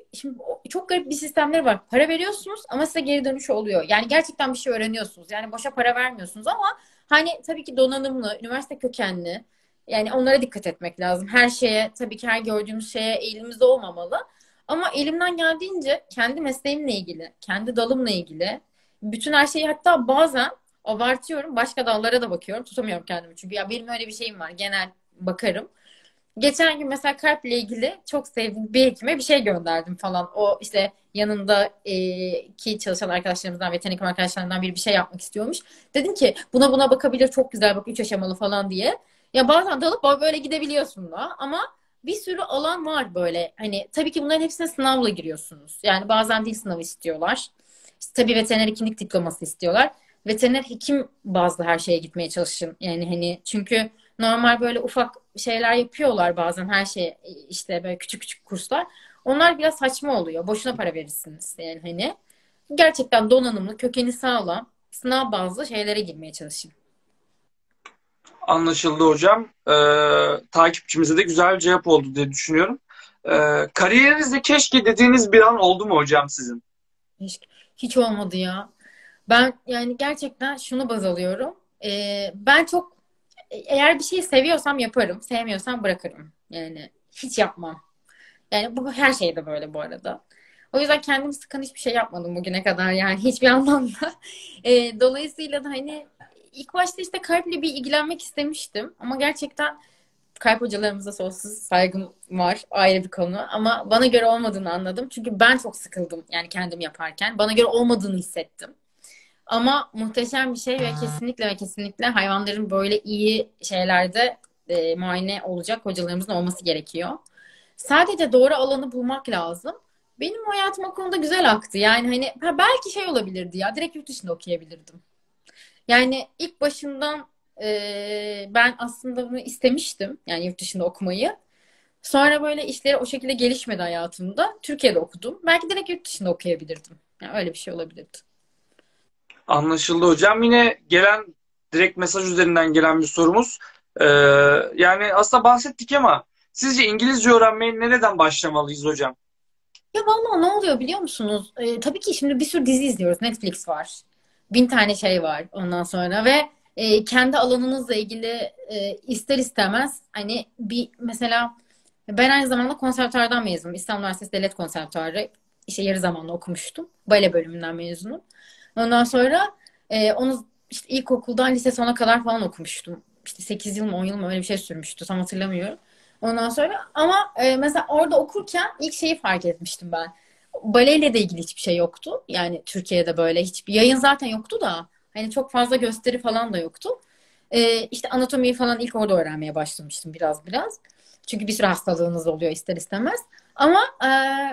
şimdi çok garip bir sistemleri var. Para veriyorsunuz ama size geri dönüşü oluyor. Yani gerçekten bir şey öğreniyorsunuz. Yani boşa para vermiyorsunuz ama hani tabii ki donanımlı, üniversite kökenli. Yani onlara dikkat etmek lazım. Her şeye, tabii ki her gördüğümüz şeye eğilimimiz olmamalı. Ama elimden geldiğince kendi mesleğimle ilgili, kendi dalımla ilgili bütün her şeyi, hatta bazen abartıyorum. Başka dallara da bakıyorum. Tutamıyorum kendimi. Çünkü ya benim öyle bir şeyim var. Genel bakarım. Geçen gün mesela kalple ilgili çok sevdiğim bir hekime bir şey gönderdim falan. O işte yanında e, ki çalışan arkadaşlarımızdan, veterinik arkadaşlarımdan biri bir şey yapmak istiyormuş. Dedim ki buna buna bakabilir, çok güzel, bak üç aşamalı falan diye. Ya bazen dalıp böyle gidebiliyorsun da ama bir sürü alan var böyle. Hani tabii ki bunların hepsine sınavla giriyorsunuz. Yani bazen dil sınavı istiyorlar. İşte tabii veteriner hekimlik diploması istiyorlar. Veteriner hekim bazlı her şeye gitmeye çalışın. Yani hani çünkü normal böyle ufak şeyler yapıyorlar bazen, her şey işte böyle küçük küçük kurslar. Onlar biraz saçma oluyor. Boşuna para verirsiniz. Yani hani gerçekten donanımlı, kökeni sağlam, sınav bazlı şeylere girmeye çalışın. Anlaşıldı hocam. Ee, takipçimize de güzel bir cevap oldu diye düşünüyorum. Ee, kariyerinizde keşke dediğiniz bir an oldu mu hocam sizin? Hiç, hiç olmadı ya. Ben yani gerçekten şunu baz alıyorum. Ee, ben çok eğer bir şeyi seviyorsam yaparım, sevmiyorsam bırakırım. Yani hiç yapmam. Yani bu her şeyde böyle bu arada. O yüzden kendimi sıkan hiçbir şey yapmadım bugüne kadar, yani hiçbir anlamda. E, dolayısıyla da hani ilk başta işte kalple bir ilgilenmek istemiştim. Ama gerçekten kalp hocalarımıza sonsuz saygım var. Ayrı bir konu. Ama bana göre olmadığını anladım. Çünkü ben çok sıkıldım yani kendim yaparken. Bana göre olmadığını hissettim. Ama muhteşem bir şey ve kesinlikle ve kesinlikle hayvanların böyle iyi şeylerde e, muayene olacak hocalarımızın olması gerekiyor. Sadece doğru alanı bulmak lazım. Benim hayatım o konuda güzel aktı. Yani hani ha, belki şey olabilirdi ya. Direkt yurt dışında okuyabilirdim. Yani ilk başından e, ben aslında bunu istemiştim. Yani yurt dışında okumayı. Sonra böyle işleri o şekilde gelişmedi hayatımda. Türkiye'de okudum. Belki direkt yurt dışında okuyabilirdim. Yani öyle bir şey olabilirdi. Anlaşıldı hocam. Yine gelen direkt mesaj üzerinden gelen bir sorumuz. Ee, yani aslında bahsettik ama sizce İngilizce öğrenmeye nereden başlamalıyız hocam? Ya vallahi ne oluyor biliyor musunuz? Ee, tabii ki şimdi bir sürü dizi izliyoruz. Netflix var. Bin tane şey var ondan sonra ve e, kendi alanınızla ilgili e, ister istemez hani bir mesela ben aynı zamanda konservatuardan mezunum. İstanbul Üniversitesi Devlet Konservatuarı işte yarı zamanlı okumuştum. Bale bölümünden mezunum. Ondan sonra e, onu işte ilkokuldan lise sona kadar falan okumuştum. İşte sekiz yıl mı on yıl mı öyle bir şey sürmüştü. Tam hatırlamıyorum. Ondan sonra ama e, mesela orada okurken ilk şeyi fark etmiştim ben. Baleyle de ilgili hiçbir şey yoktu. Yani Türkiye'de böyle hiçbir yayın zaten yoktu da hani çok fazla gösteri falan da yoktu. E, işte anatomiyi falan ilk orada öğrenmeye başlamıştım biraz biraz. Çünkü bir sürü hastalığınız oluyor ister istemez. Ama e,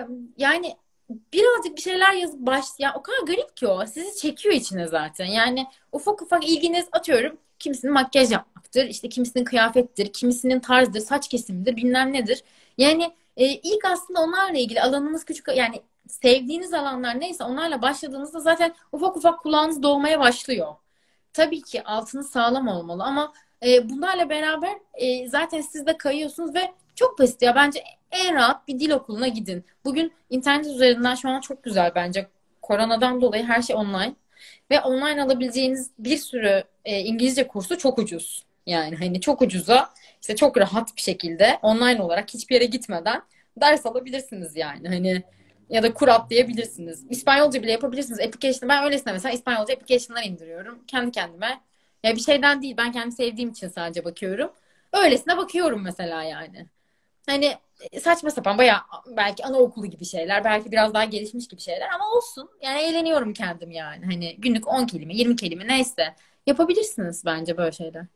yani birazcık bir şeyler yazıp baş ya o kadar garip ki o sizi çekiyor içine zaten. Yani ufak ufak ilginiz, atıyorum kimisinin makyaj yapmaktır, işte kimisinin kıyafettir, kimisinin tarzdır, saç kesimidir, bilmem nedir. Yani e, ilk aslında onlarla ilgili alanınız küçük, yani sevdiğiniz alanlar neyse onlarla başladığınızda zaten ufak ufak kulağınız dolmaya başlıyor. Tabii ki altını sağlam olmalı ama e, bunlarla beraber e, zaten siz de kayıyorsunuz ve çok basit ya, bence en rahat bir dil okuluna gidin. Bugün internet üzerinden şu an çok güzel bence. Koronadan dolayı her şey online. Ve online alabileceğiniz bir sürü e, İngilizce kursu çok ucuz. Yani hani çok ucuza işte çok rahat bir şekilde online olarak hiçbir yere gitmeden ders alabilirsiniz yani. Hani ya da kur atlayabilirsiniz. İspanyolca bile yapabilirsiniz. Application, ben öylesine mesela İspanyolca application'lar indiriyorum. Kendi kendime. Ya bir şeyden değil, ben kendi sevdiğim için sadece bakıyorum. Öylesine bakıyorum mesela yani. Hani e, saçma sapan bayağı belki anaokulu gibi şeyler, belki biraz daha gelişmiş gibi şeyler ama olsun. Yani eğleniyorum kendim yani. Hani günlük on kelime, yirmi kelime neyse. Yapabilirsiniz bence böyle şeyler.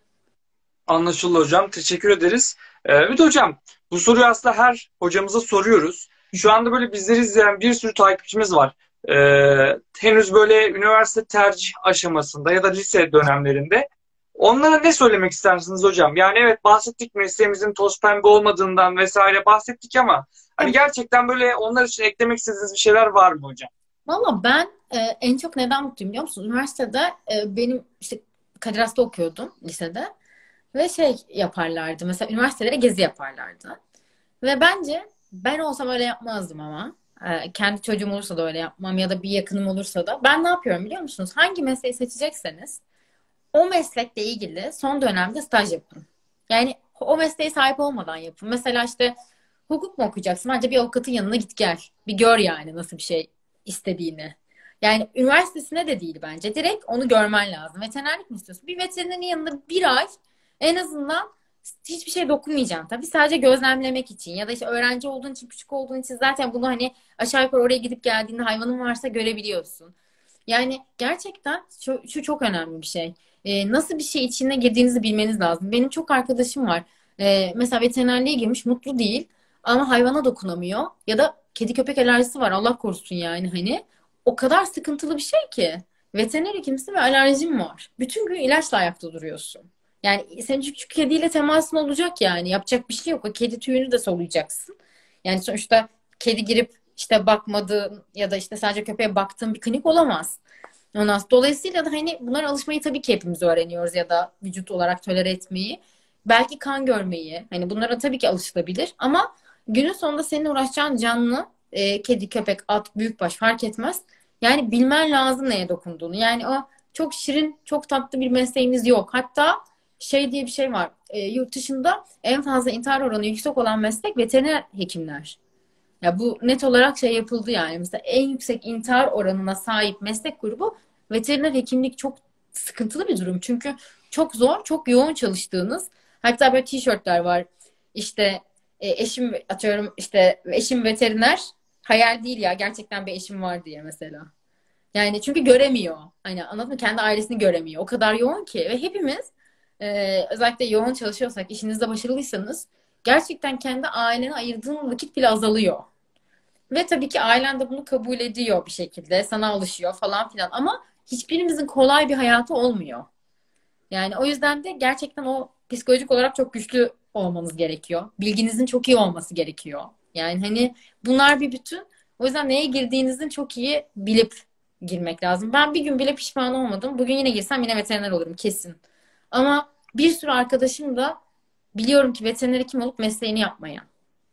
Anlaşıldı hocam. Teşekkür ederiz. Ee, bir de hocam bu soruyu aslında her hocamıza soruyoruz. Şu anda böyle bizleri izleyen bir sürü takipçimiz var. Ee, henüz böyle üniversite tercih aşamasında ya da lise dönemlerinde. Onlara ne söylemek istersiniz hocam? Yani evet bahsettik mesleğimizin toz pembe olmadığından vesaire bahsettik ama hani Ya, gerçekten böyle onlar için eklemek istediğiniz bir şeyler var mı hocam? valla ben e, en çok neden mutluyum biliyor musun? Üniversitede e, benim işte Kadir Has'ta okuyordum lisede ve şey yaparlardı. Mesela üniversitelere gezi yaparlardı. Ve bence Ben olsam öyle yapmazdım ama. Ee, kendi çocuğum olursa da öyle yapmam ya da bir yakınım olursa da. Ben ne yapıyorum biliyor musunuz? Hangi mesleği seçecekseniz o meslekle ilgili son dönemde staj yapın. Yani o mesleğe sahip olmadan yapın. Mesela işte hukuk mu okuyacaksın? Bence bir avukatın yanına git gel. Bir gör yani nasıl bir şey istediğini. Yani üniversitesine de değil bence. Direkt onu görmen lazım. Veterinerlik mi istiyorsun? Bir veterinerin yanında bir ay en azından hiçbir şey dokunmayacaksın. Tabii sadece gözlemlemek için ya da işte öğrenci olduğun için, küçük olduğun için zaten bunu hani aşağı yukarı oraya gidip geldiğinde hayvanın varsa görebiliyorsun. Yani gerçekten şu, şu çok önemli bir şey. Ee, nasıl bir şey içine girdiğinizi bilmeniz lazım. Benim çok arkadaşım var. Ee, mesela veterinerliğe girmiş, mutlu değil ama hayvana dokunamıyor. Ya da kedi köpek alerjisi var. Allah korusun yani hani. O kadar sıkıntılı bir şey ki. Veteriner hekimsin ve alerjin var. Bütün gün ilaçla ayakta duruyorsun. Yani senin küçük kediyle temasın olacak yani. Yapacak bir şey yok. O kedi tüyünü de soluyacaksın. Yani sonuçta kedi girip işte bakmadığın ya da işte sadece köpeğe baktığın bir klinik olamaz. Ondan sonra- dolayısıyla da hani bunlara alışmayı tabii ki hepimiz öğreniyoruz ya da vücut olarak tolere etmeyi. Belki kan görmeyi. Hani bunlara tabii ki alışılabilir ama günün sonunda senin uğraşacağın canlı e, kedi, köpek, at, büyükbaş fark etmez. Yani bilmen lazım neye dokunduğunu. Yani o çok şirin, çok tatlı bir mesleğimiz yok. Hatta şey diye bir şey var. E, yurt dışında en fazla intihar oranı yüksek olan meslek veteriner hekimler. Ya bu net olarak şey yapıldı yani. Mesela en yüksek intihar oranına sahip meslek grubu veteriner hekimlik çok sıkıntılı bir durum. Çünkü çok zor, çok yoğun çalıştığınız. Hatta böyle tişörtler var. İşte e, eşim atıyorum işte eşim veteriner. Hayal değil ya gerçekten bir eşim var diye mesela. Yani çünkü göremiyor. Hani anladın mı? Kendi ailesini göremiyor. O kadar yoğun ki ve hepimiz e, özellikle yoğun çalışıyorsak, işinizde başarılıysanız gerçekten kendi ailene ayırdığın vakit bile azalıyor. Ve tabii ki ailen de bunu kabul ediyor bir şekilde. Sana alışıyor falan filan. Ama hiçbirimizin kolay bir hayatı olmuyor. Yani o yüzden de gerçekten o psikolojik olarak çok güçlü olmanız gerekiyor. Bilginizin çok iyi olması gerekiyor. Yani hani bunlar bir bütün. O yüzden neye girdiğinizin çok iyi bilip girmek lazım. Ben bir gün bile pişman olmadım. Bugün yine girsem yine veteriner olurum kesin. Ama bir sürü arkadaşım da biliyorum ki veteriner hekim olup mesleğini yapmaya.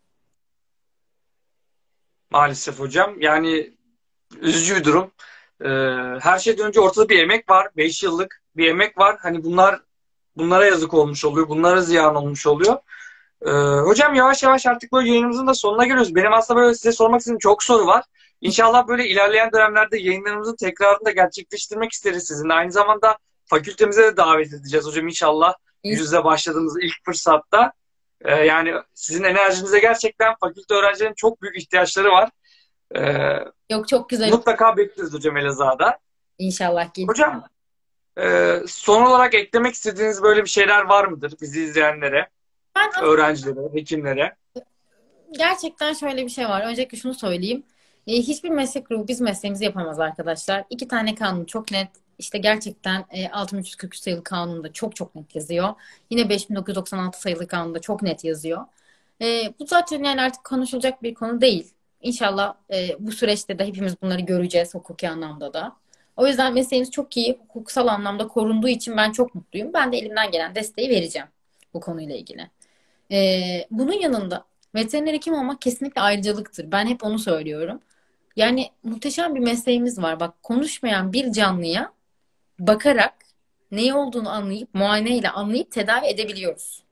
Maalesef hocam. Yani üzücü bir durum. Ee, her şeyden önce ortada bir emek var. Beş yıllık bir emek var. Hani bunlar bunlara yazık olmuş oluyor. Bunlara ziyan olmuş oluyor. Ee, hocam yavaş yavaş artık böyle yayınımızın da sonuna geliyoruz. Benim aslında böyle size sormak istediğim çok soru var. İnşallah böyle ilerleyen dönemlerde yayınlarımızın tekrarını da gerçekleştirmek isteriz sizinle. Aynı zamanda fakültemize de davet edeceğiz hocam inşallah. Yüz yüze başladığımız ilk fırsatta. Ee, yani sizin enerjinize gerçekten fakülte öğrencilerinin çok büyük ihtiyaçları var. Ee, Yok çok güzel. mutlaka bekleriz hocam Elazığ'da. İnşallah gelir. Hocam e, son olarak eklemek istediğiniz böyle bir şeyler var mıdır bizi izleyenlere, Ben öğrencilere, hekimlere? gerçekten şöyle bir şey var. Öncelikle şunu söyleyeyim. E, hiçbir meslek grubu biz mesleğimizi yapamaz arkadaşlar. İki tane kanun çok net. İşte gerçekten e, altı bin üç yüz kırk üç sayılı kanunda çok çok net yazıyor. Yine beş bin dokuz yüz doksan altı sayılı kanunda çok net yazıyor. E, bu zaten yani artık konuşulacak bir konu değil. İnşallah e, bu süreçte de hepimiz bunları göreceğiz hukuki anlamda da. O yüzden mesleğimiz çok iyi, hukuksal anlamda korunduğu için ben çok mutluyum. Ben de elimden gelen desteği vereceğim bu konuyla ilgili. Ee, bunun yanında veteriner hekim olmak kesinlikle ayrıcalıktır. Ben hep onu söylüyorum. Yani muhteşem bir mesleğimiz var. Bak konuşmayan bir canlıya bakarak neyi olduğunu anlayıp muayeneyle anlayıp tedavi edebiliyoruz.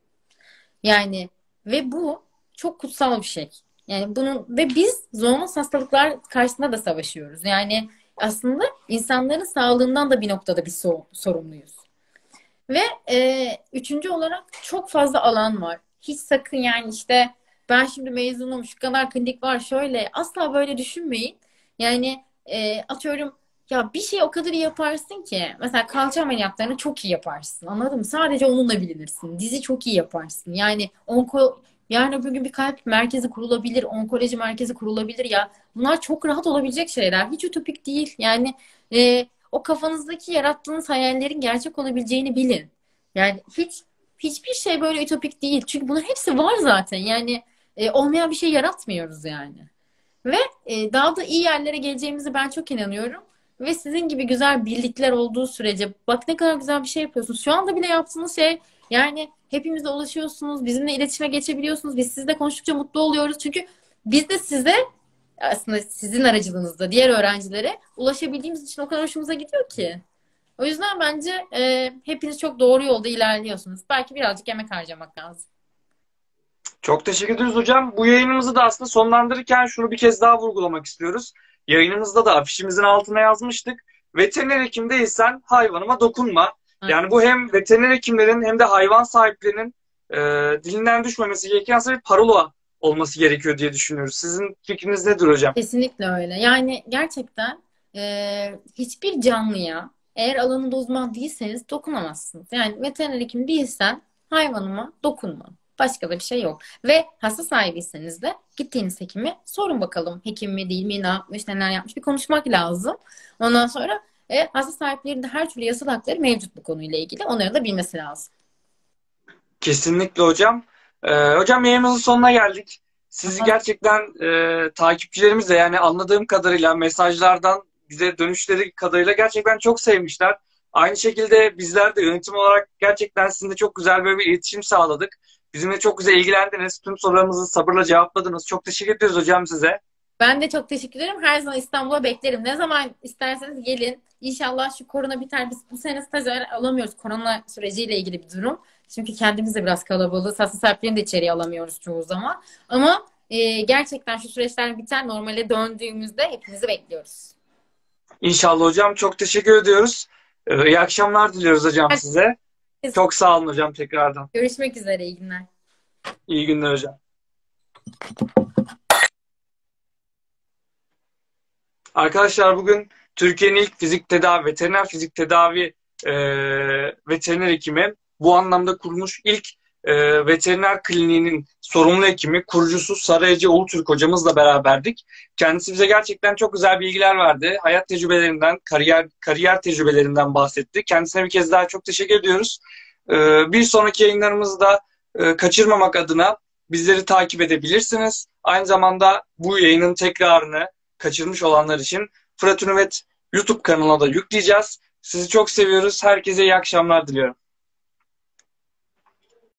Yani ve bu çok kutsal bir şey. Yani bunun ve biz zoonoz hastalıklar karşısında da savaşıyoruz. Yani aslında insanların sağlığından da bir noktada bir so- sorumluyuz. Ve e, üçüncü olarak çok fazla alan var. Hiç sakın yani işte ben şimdi mezunum şu kadar klinik var şöyle asla böyle düşünmeyin. Yani e, atıyorum ya bir şey o kadar iyi yaparsın ki mesela kalça ameliyatlarını çok iyi yaparsın anladın mı? Sadece onunla bilinirsin. Dizi çok iyi yaparsın. Yani onko yarın öbür gün bir kalp merkezi kurulabilir, onkoloji merkezi kurulabilir ya. Bunlar çok rahat olabilecek şeyler. Hiç ütopik değil. Yani e, o kafanızdaki yarattığınız hayallerin gerçek olabileceğini bilin. Yani hiç hiçbir şey böyle ütopik değil. Çünkü bunların hepsi var zaten. Yani e, olmayan bir şey yaratmıyoruz yani. Ve e, daha da iyi yerlere geleceğimizi ben çok inanıyorum. Ve sizin gibi güzel birlikler olduğu sürece bak ne kadar güzel bir şey yapıyorsunuz. Şu anda bile yaptığınız şey yani hepimize ulaşıyorsunuz. Bizimle iletişime geçebiliyorsunuz. Biz sizle konuştukça mutlu oluyoruz. Çünkü Biz de size aslında sizin aracılığınızda diğer öğrencilere ulaşabildiğimiz için o kadar hoşumuza gidiyor ki. O yüzden bence e, hepiniz çok doğru yolda ilerliyorsunuz. Belki birazcık emek harcamak lazım. Çok teşekkür ederiz hocam. Bu yayınımızı da aslında sonlandırırken şunu bir kez daha vurgulamak istiyoruz. Yayınımızda da afişimizin altına yazmıştık. Veteriner hekim değilsen hayvanıma dokunma. Yani bu hem veteriner hekimlerin hem de hayvan sahiplerinin e, dilinden düşmemesi gereken aslında bir parola olması gerekiyor diye düşünüyoruz. Sizin fikriniz nedir hocam? Kesinlikle öyle. Yani gerçekten e, hiçbir canlıya eğer alanında uzman değilseniz dokunamazsınız. Yani veteriner hekim değilsen hayvanıma dokunma. Başka da bir şey yok. Ve hasta sahibiyseniz de gittiğiniz hekimi sorun bakalım. Hekim mi değil mi, ne yapmış, neler yapmış bir konuşmak lazım. Ondan sonra e, hasta sahiplerinin de her türlü yasal hakları mevcut bu konuyla ilgili. Onları da bilmesi lazım. Kesinlikle hocam. Ee, hocam yayınımızın sonuna geldik. Sizi Aha. gerçekten e, takipçilerimiz de yani anladığım kadarıyla mesajlardan bize dönüşleri kadarıyla gerçekten çok sevmişler. Aynı şekilde bizler de yönetim olarak gerçekten sizinle çok güzel böyle bir iletişim sağladık. Bizimle çok güzel ilgilendiniz. Tüm sorularımızı sabırla cevapladınız. Çok teşekkür ediyoruz hocam size. Ben de çok teşekkür ederim. Her zaman İstanbul'a beklerim. Ne zaman isterseniz gelin. İnşallah şu korona biter. Biz bu sene stajyer alamıyoruz. Korona süreciyle ilgili bir durum. Çünkü kendimiz de biraz kalabalığız. Hasta sahiplerini de içeriye alamıyoruz çoğu zaman. Ama e, gerçekten şu süreçler biter. Normale döndüğümüzde hepinizi bekliyoruz. İnşallah hocam. Çok teşekkür ediyoruz. Ee, iyi akşamlar diliyoruz hocam size. Çok sağ olun hocam tekrardan. Görüşmek üzere. İyi günler. İyi günler hocam. Arkadaşlar bugün Türkiye'nin ilk fizik tedavi, veteriner fizik tedavi e, veteriner hekimi, bu anlamda kurulmuş ilk e, veteriner kliniğinin sorumlu hekimi, kurucusu Sara Ece Ulutürk hocamızla beraberdik. Kendisi bize gerçekten çok güzel bilgiler verdi. Hayat tecrübelerinden, kariyer kariyer tecrübelerinden bahsetti. Kendisine bir kez daha çok teşekkür ediyoruz. E, bir sonraki yayınlarımızı da e, kaçırmamak adına bizleri takip edebilirsiniz. Aynı zamanda bu yayının tekrarını kaçırmış olanlar için Fırat Ünüvet YouTube kanalına da yükleyeceğiz. Sizi çok seviyoruz. Herkese iyi akşamlar diliyorum.